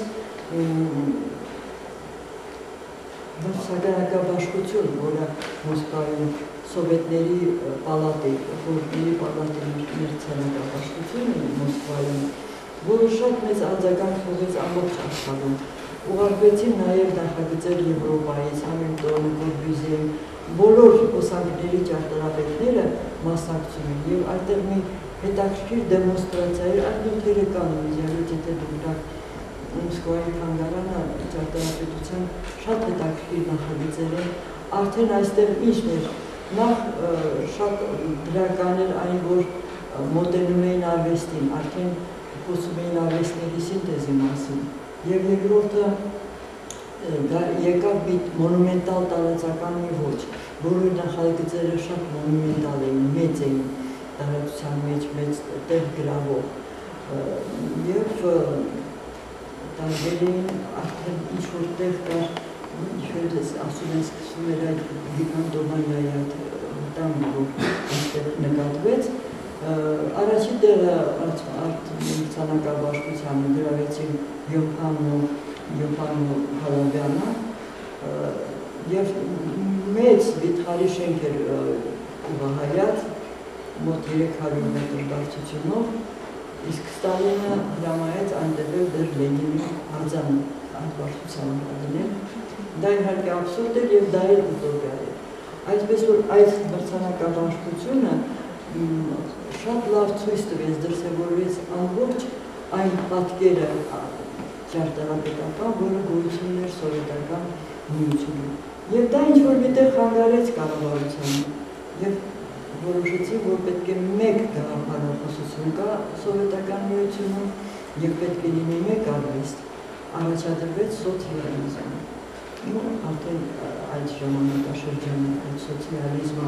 սականակաբաշխություն, որը Մոսկվայում սովետների պալատի, խորհրդների պալատի մերձանակաբաշխությունը Մոսկվայում, որը շատ մեծ արձագանք թողեց ամբողջ աշխարհում։ Ուղարկվեցին նաև նախագծեր Եվրոպայից, Համիլտոնը, Կորբյուզիեն, բոլոր հոսանքների ճարտարապետները մասնակցում են եւ այդտեղ մի հետաքրքիր դեմոնստրացիա էր, այդ նյութերը կան, եթե դուք Մոսկվայի թանգարանը ճարտարապետության շատ հետաքրքիր նախագծեր են, արդեն այստեղ ինչն էր, նախ շատ դրական էր այն, որ մոտենում էին արվեստին, արդեն խոսում էին արվեստների սինտեզի մասին, եւ երկրորդը եկավ մի մոնումենտալ տարածական մի ոճ, բոլոր նախագծերը շատ մոնումենտալ էին, մեծ էին, տարածության մեջ մեծ տեղ գրավող, եւ տարբեր էին արդեն ինչ-որ տեղ կար, ինչ-որ ասում են սկսում էր այդ գիգանտոմանիայի այդ տանը, որ այստեղ նկատվեց, առաջին տեղը մրցանակաբաշխությանը գրավեցին Յոհաննո Հալաբյանը եւ մեծ վիթխարի շենք էր ուղղահայաց, մոտ 300 մետր բարձրությունով, իսկ Ստալինը հրամայեց այնտեղ դեռ Լենինի արձանը այդ բարձրությանը դնել։ Դա իհարկե աբսուրդ էր եւ դա էր ուտոպիա էր։ Այսպես որ այս մրցանակաբաշխությունը շատ լավ ցույց տվեց, դրսևորվեց ամբողջ այն պատկերը ճարտարապետական, որը գոյություն ուներ սովետական միությունում։ Եվ դա ինչ-որ միտեղ խանգարեց կառավարությանը եւ որոշեցի, որ պետք է մեկ գաղափարախոսություն կա սովետական միությունում եւ պետք է լինի մեկ արվեստ, առաջադրվեց սոցիալիզմը։ Ու արդեն այդ ժամանակաշրջանում այդ սոցիալիզմը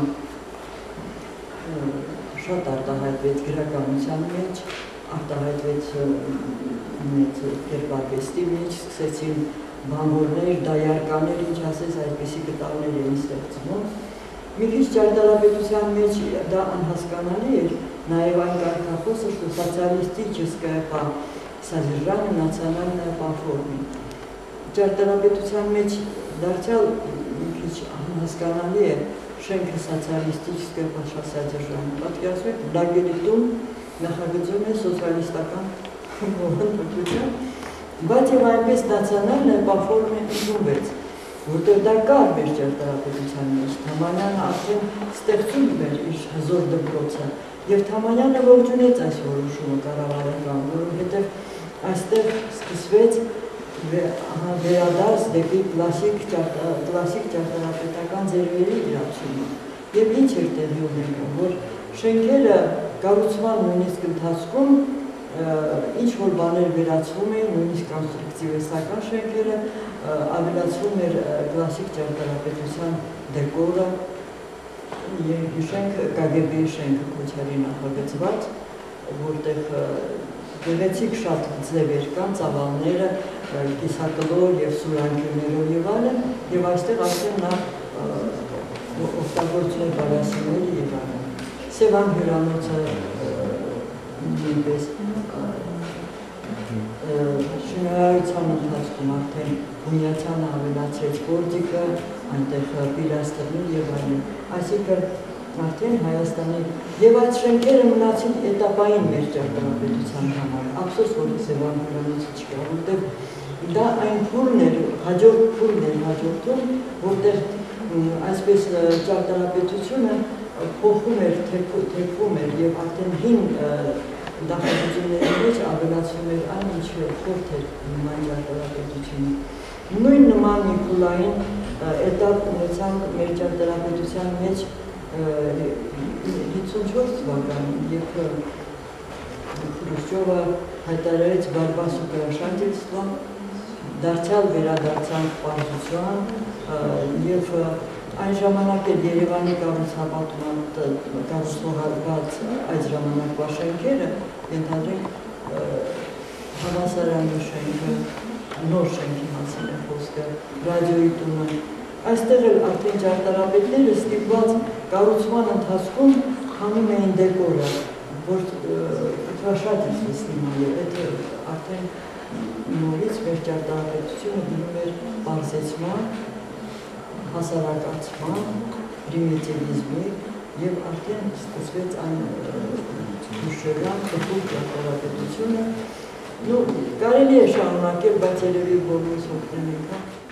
շատ արտահայտվեց գրականության մեջ, արտահայտվեց մեծ կերպարվեստի մեջ, սկսեցին բանվորներ, դայարկաներ, ինչ ասես, այդպիսի կտավներ էին ստեղծվում։ Մի քիչ ճարտարապետության մեջ դա անհասկանալի էր, նաև այն կարգախոսը, что социалистическое по содержанию, национальное по форме։ Ճարտարապետության մեջ դարձյալ մի քիչ անհասկանալի է շենքը սոցիալիստическое по содержанию։ Պատկերացրու եք, լագերի տուն նախագծում է սոցիալիստական ողնտության, բայց եւ այնպես նացիոնալն по форме ընդունվեց, որտեղ դա կար մեր ճարտարապետության մեջ։ Թամանյանը արդեն ստեղծում էր իր հզոր դպրոցը, եւ Թամանյանը ողջունեց այս որոշումը կառավարական, որովհետեւ այստեղ սկսվեց վերադարձ դեպի կլասիկ ճարտարապետական ձեռքերի դրացումը։ Եվ ինչ էր տեղի ունենում, որ շենքերը կառուցման նույնիսկ ընթացքում ինչ-որ բաներ վերացվում էին, նույնիսկ կոնստրուկտիվիստական շենքերը, ավելացվում էր կլասիկ ճարտարապետության դեկորը, շենքը KGB-ի շենքը կոչարի նախագծված, որտեղ գեղեցիկ շատ ձևեր կան, ծավալները, կիսակլոր եւ սուրանքերով եւ այլն, եւ այստեղ արդեն նա օգտագործում է բարասիները եւ այլն։ Սևան հյուրանոցը նույնպես շինարարության ընթացքում արդեն Բունյացյանը ավելացրեց պորտիկը, այնտեղ պիլաստրներ եւ այլն։ Այսինքն արդեն Հայաստանի եւ այդ շենքերը մնացին էտապային մեր ճարտարապետության համար։ Ափսոս որ Սևան հյուրանոցը չկա, որտեղ դա այն փուլն էր, հաջորդ փուլն էր հաջորդում, որտեղ այսպես ճարտարապետությունը փոխում էր, թեքվում էր եւ արդեն հին նախագծությունների մեջ ավելացվում էր այն, ինչը խորթ էր նման ճարտարապետությունը։ Նույն նման մի փուլային էտապ ունեցանք մեր ճարտարապետության մեջ 54 թվականին, երբ Խրուշչովը հայտարարեց «Борьба с украшательством», դարձյալ վերադարձանք պարզության եւ այն ժամանակ էլ Երևանի կառուցողված այդ ժամանակվա շենքերը ենթադրենք հավասարանի շենքը, նոր շենքի մասին է խոսքը, ռադիոյի տունը։ Այստեղ էլ արդեն ճարտարապետները ստիպված կառուցման ընթացքում հանում էին դեկորը, որ украшательство սնիմալու, այդ արդեն նորից մեր ճարտարապետությունը դիմում էր պարզեցման, հասարակացման, պրիմիտիվիզմի եւ արդեն սկսվեց այն հուշերան խփող ճարտարապետությունը։ Կարելի է շարունակել, բայց երևի բոլորս օգտենք։